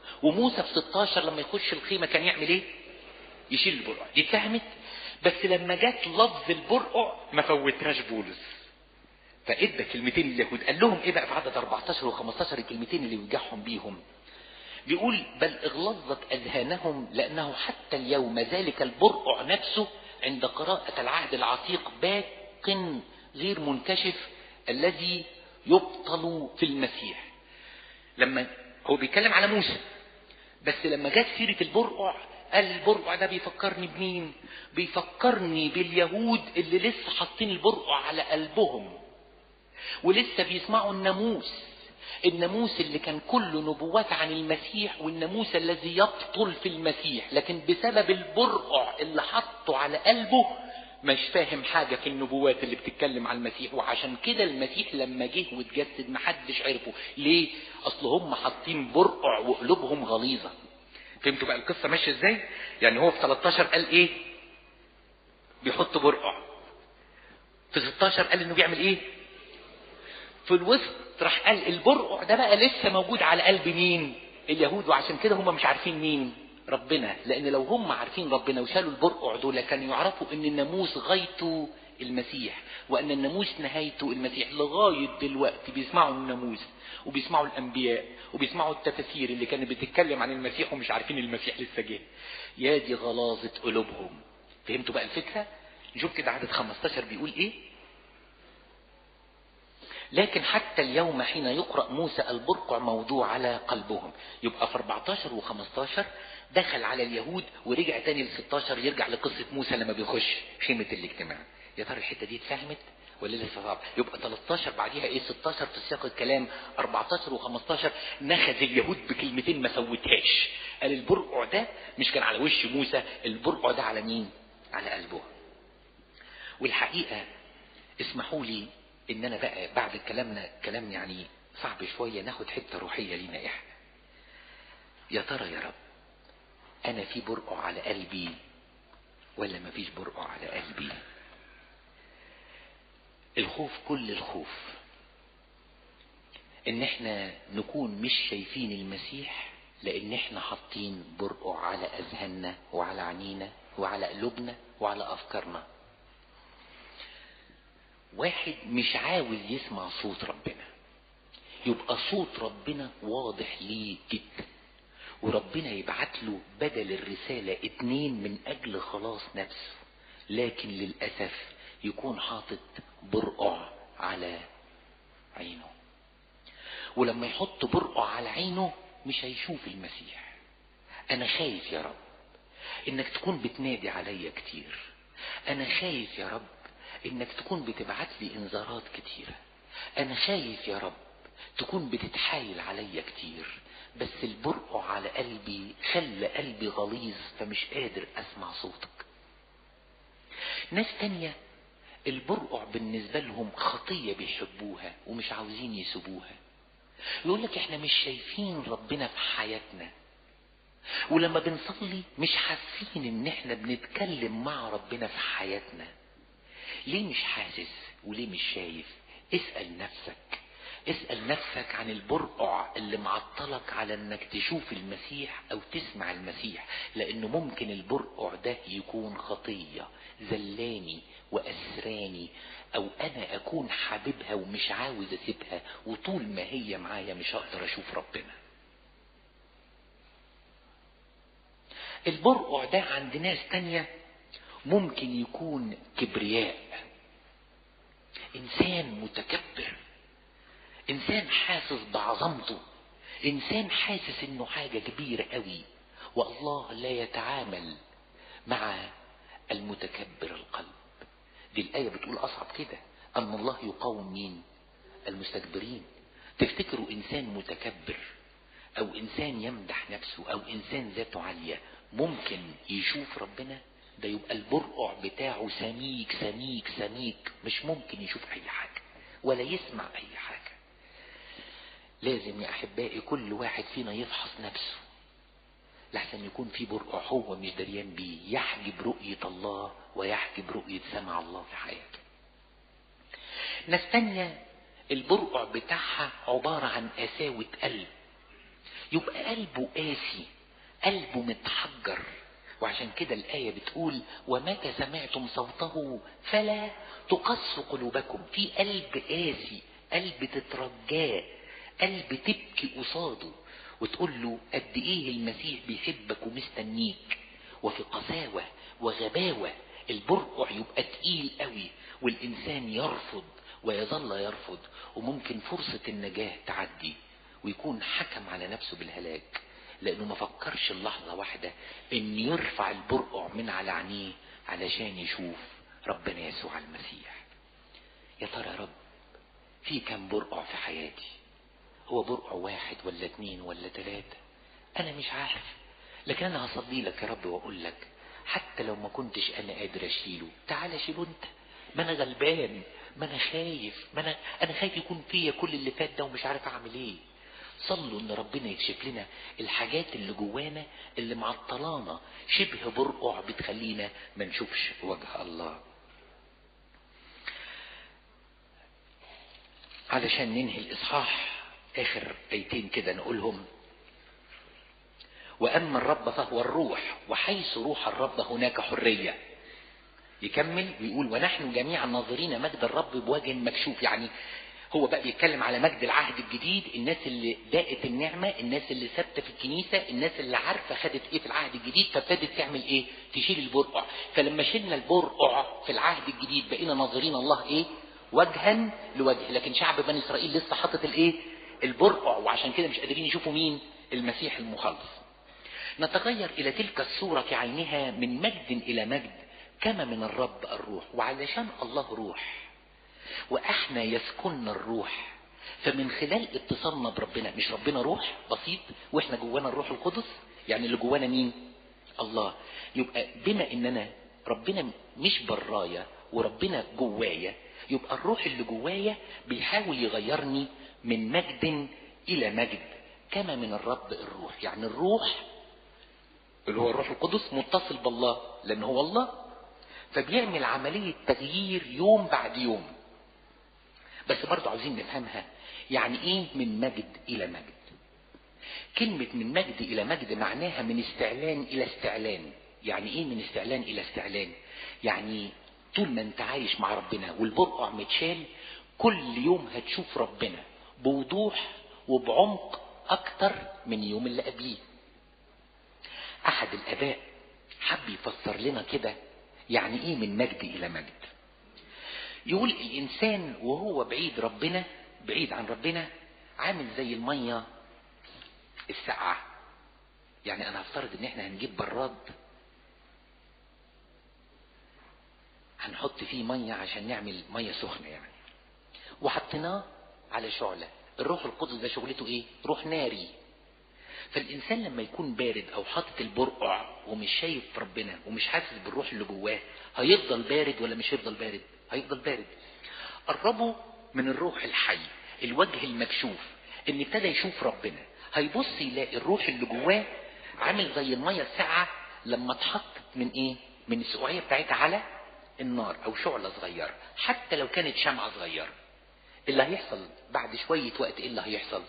[SPEAKER 1] وموسى في 16 لما يخش الخيمة كان يعمل ايه؟ يشيل البرقع. دي اتفهمت؟ بس لما جت لفظ البرقع ما فوتهاش بولس، فادى كلمتين اليهود. قال لهم ايه بقى في عدد 14 و15 الكلمتين اللي وجعهم بيهم؟ بيقول بل اغلظت اذهانهم لانه حتى اليوم ذلك البرقع نفسه عند قراءة العهد العتيق باق غير منكشف الذي يبطل في المسيح. لما هو بيتكلم على موسى، بس لما جت سيرة البرقع قال البرقع ده بيفكرني بمين؟ بيفكرني باليهود اللي لسه حاطين البرقع على قلبهم ولسه بيسمعوا الناموس اللي كان كله نبوات عن المسيح، والناموس الذي يبطل في المسيح، لكن بسبب البرقع اللي حطه على قلبه مش فاهم حاجة في النبوات اللي بتتكلم عن المسيح. وعشان كده المسيح لما جه واتجسد محدش عرفه. ليه؟ اصل هم حاطين برقع وقلوبهم غليظة. فهمتوا بقى القصة ماشية ازاي؟ يعني هو في 13 قال ايه؟ بيحط برقع. في 16 قال انه بيعمل ايه؟ في الوسط راح قال البرقع ده بقى لسه موجود على قلب مين؟ اليهود. وعشان كده هم مش عارفين مين؟ ربنا. لان لو هم عارفين ربنا وشالوا البرقع دول كانوا يعرفوا ان الناموس غايته المسيح، وان الناموس نهايته المسيح. لغاية دلوقتي بيسمعوا الناموس وبيسمعوا الانبياء وبيسمعوا التفاسير اللي كانت بتتكلم عن المسيح ومش عارفين المسيح لسه جه. يا دي غلاظة قلوبهم. فهمتوا بقى الفكرة؟ نشوف كده عدد 15 بيقول ايه. لكن حتى اليوم حين يقرأ موسى البرقع موضوع على قلبهم. يبقى في 14 و15 دخل على اليهود ورجع تاني ل 16 يرجع لقصة موسى لما بيخش خيمة الاجتماع. يا ترى الحتة دي اتفهمت ولا لسه صعب؟ يبقى 13 بعديها ايه؟ 16 في سياق الكلام. 14 و15 نخذ اليهود بكلمتين ما فوتهاش. قال البرقع ده مش كان على وش موسى، البرقع ده على مين؟ على قلبه. والحقيقة اسمحوا لي ان انا بقى بعد كلام يعني صعب شوية ناخد حتة روحية لينا احنا. يا ترى يا رب انا في برقع على قلبي ولا ما فيش برقع على قلبي؟ الخوف، كل الخوف ان احنا نكون مش شايفين المسيح لان احنا حاطين برقع على اذهاننا وعلى عينينا وعلى قلوبنا وعلى افكارنا. واحد مش عاوز يسمع صوت ربنا، يبقى صوت ربنا واضح ليه جدا، وربنا يبعت له بدل الرسالة 2 من اجل خلاص نفسه، لكن للأسف يكون حاطط برقع على عينه. ولما يحط برقع على عينه مش هيشوف المسيح. انا خايف يا رب انك تكون بتنادي عليا كتير، انا خايف يا رب انك تكون بتبعت لي انذارات كتيرة، انا خايف يا رب تكون بتتحايل عليا كتير، بس البرقع على قلبي خلى قلبي غليظ فمش قادر اسمع صوتك. ناس تانية البرقع بالنسبة لهم خطية بيحبوها ومش عاوزين يسيبوها. يقولك احنا مش شايفين ربنا في حياتنا، ولما بنصلي مش حاسين ان احنا بنتكلم مع ربنا في حياتنا. ليه مش حاسس وليه مش شايف؟ اسأل نفسك عن البرقع اللي معطلك على انك تشوف المسيح او تسمع المسيح، لانه ممكن البرقع ده يكون خطية زلاني واسراني، او انا اكون حاببها ومش عاوز اسيبها، وطول ما هي معايا مش هقدر اشوف ربنا. البرقع ده عند ناس تانية ممكن يكون كبرياء، انسان متكبر، انسان حاسس بعظمته، انسان حاسس انه حاجة كبيرة قوي، والله لا يتعامل مع المتكبر القلب. دي الآية بتقول أصعب كده، أن الله يقاوم مين؟ المستكبرين. تفتكروا إنسان متكبر أو إنسان يمدح نفسه أو إنسان ذاته عالية ممكن يشوف ربنا؟ ده يبقى البرقع بتاعه سميك سميك سميك، مش ممكن يشوف أي حاجة ولا يسمع أي حاجة. لازم يا أحبائي كل واحد فينا يفحص نفسه، لحسن يكون في برقع هو مش دريان بيه يحجب رؤية الله ويحجب رؤية سمع الله في حياته. ناس تانية البرقع بتاعها عبارة عن قساوة قلب، يبقى قلبه قاسي، قلبه متحجر. وعشان كده الآية بتقول ومتى سمعتم صوته فلا تقسوا قلوبكم. في قلب قاسي، قلب تترجاه، قلب تبكي قصاده وتقول له قد ايه المسيح بيحبك ومستنيك. وفي قساوة وغباوة البرقع يبقى تقيل قوي والإنسان يرفض ويظل يرفض، وممكن فرصة النجاة تعدي ويكون حكم على نفسه بالهلاك، لأنه ما فكرش اللحظة واحدة إن يرفع البرقع من على عينيه علشان يشوف ربنا يسوع المسيح. يا ترى يا رب في كم برقع في حياتي؟ هو برقع 1 ولا 2 ولا 3؟ أنا مش عارف، لكن أنا هصلي لك يا رب وأقول لك حتى لو ما كنتش أنا قادر أشيله، تعال شيله أنت. ما أنا غلبان، ما أنا خايف، ما أنا خايف يكون فيا كل اللي فات ده ومش عارف أعمل إيه. صلوا ان ربنا يكشف لنا الحاجات اللي جوانا اللي معطلانا شبه برقع بتخلينا ما نشوفش وجه الله. علشان ننهي الاصحاح اخر ايتين كده نقولهم. واما الرب فهو الروح وحيث روح الرب هناك حرية. يكمل ويقول ونحن جميعا ناظرين مجد الرب بوجه مكشوف. يعني هو بقى بيتكلم على مجد العهد الجديد، الناس اللي داقت النعمة، الناس اللي ثابته في الكنيسة، الناس اللي عارفة خدت ايه في العهد الجديد فابتدت تعمل ايه؟ تشيل البرقع. فلما شلنا البرقع في العهد الجديد بقينا ناظرين الله ايه؟ وجها لوجه. لكن شعب بني اسرائيل لسه حاطط الايه؟ البرقع، وعشان كده مش قادرين يشوفوا مين؟ المسيح المخلص. نتغير الى تلك الصورة كعينها من مجد الى مجد كما من الرب الروح. وعلشان الله روح واحنا يسكننا الروح، فمن خلال اتصالنا بربنا، مش ربنا روح بسيط واحنا جوانا الروح القدس، يعني اللي جوانا مين؟ الله. يبقى بما اننا ربنا مش برايا وربنا جوايا، يبقى الروح اللي جوايا بيحاول يغيرني من مجد الى مجد كما من الرب الروح. يعني الروح اللي هو الروح القدس متصل بالله لان هو الله، فبيعمل عملية تغيير يوم بعد يوم. بس برضو عاوزين نفهمها، يعني ايه من مجد الى مجد؟ كلمة من مجد الى مجد معناها من استعلان الى استعلان. يعني ايه من استعلان الى استعلان؟ يعني طول ما انت عايش مع ربنا والبرقع متشال، كل يوم هتشوف ربنا بوضوح وبعمق اكتر من يوم اللي قبليه. احد الاباء حب يفسر لنا كده يعني ايه من مجد الى مجد. يقول الانسان وهو بعيد عن ربنا عامل زي المية الساقعة. يعني انا هفترض ان احنا هنجيب براد هنحط فيه مية عشان نعمل مية سخنة يعني، وحطيناه على شعلة. الروح القدس ده شغلته ايه؟ روح ناري. فالانسان لما يكون بارد او حاطط البرقع ومش شايف ربنا ومش حاسس بالروح اللي جواه، هيفضل بارد ولا مش هيفضل بارد؟ هيفضل بارد. قربوا من الروح الحي، الوجه المكشوف، ان ابتدى يشوف ربنا، هيبص يلاقي الروح اللي جواه عامل زي المية الساقعة لما اتحطت من ايه؟ من السقوعية بتاعتها على النار او شعلة صغيرة، حتى لو كانت شمعة صغيرة. اللي هيحصل بعد شوية وقت ايه اللي هيحصل؟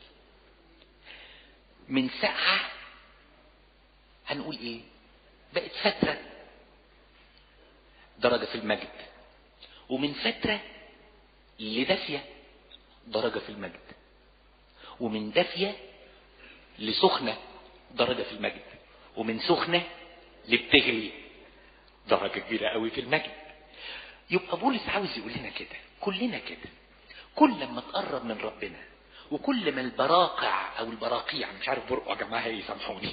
[SPEAKER 1] من ساقعة هنقول ايه؟ بقت فترة درجة في المجد، ومن فترة لدافية درجة في المجد، ومن دافية لسخنة درجة في المجد، ومن سخنة لبتغلي درجة كبيرة قوي في المجد. يبقى بولس عاوز يقول لنا كده، كلنا كده، كل ما تقرب من ربنا وكل ما البراقع او البراقيع، مش عارف برقع جماعة ايه يسامحوني،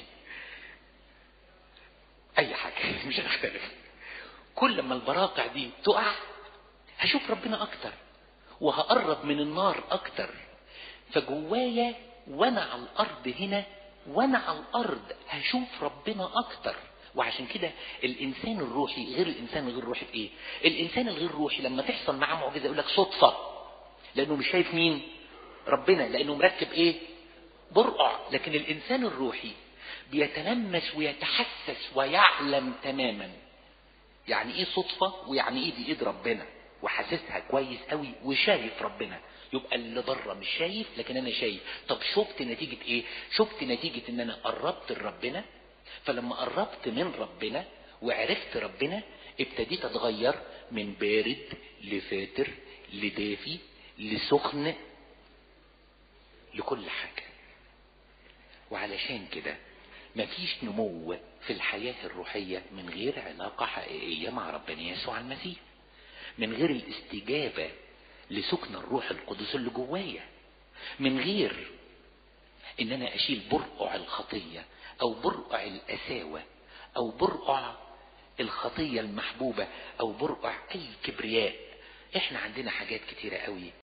[SPEAKER 1] اي حاجة مش هنختلف، كل ما البراقع دي تقع هشوف ربنا اكتر وهقرب من النار اكتر. فجوايا وانا على الارض هنا وانا على الارض هشوف ربنا اكتر. وعشان كده الانسان الروحي غير الانسان الغير روحي في ايه؟ الانسان الغير روحي لما تحصل معاه معجزة يقول لك صدفة، لانه مش شايف مين؟ ربنا، لانه مركب ايه؟ برقع. لكن الانسان الروحي بيتلمس ويتحسس ويعلم تماما يعني ايه صدفة ويعني ايه دي ايد ربنا وحاسسها كويس قوي وشايف ربنا. يبقى اللي بره مش شايف لكن انا شايف. طب شفت نتيجة ايه؟ شفت نتيجة ان انا قربت لربنا. فلما قربت من ربنا وعرفت ربنا ابتديت اتغير من بارد لفاتر لدافي لسخن لكل حاجة. وعلشان كده مفيش نمو في الحياة الروحية من غير علاقة حقيقية مع ربنا يسوع المسيح، من غير الاستجابة لسكن الروح القدس اللي جوايا، من غير ان انا اشيل برقع الخطية او برقع القساوة او برقع الخطية المحبوبة او برقع اي كبرياء. احنا عندنا حاجات كتيرة قوي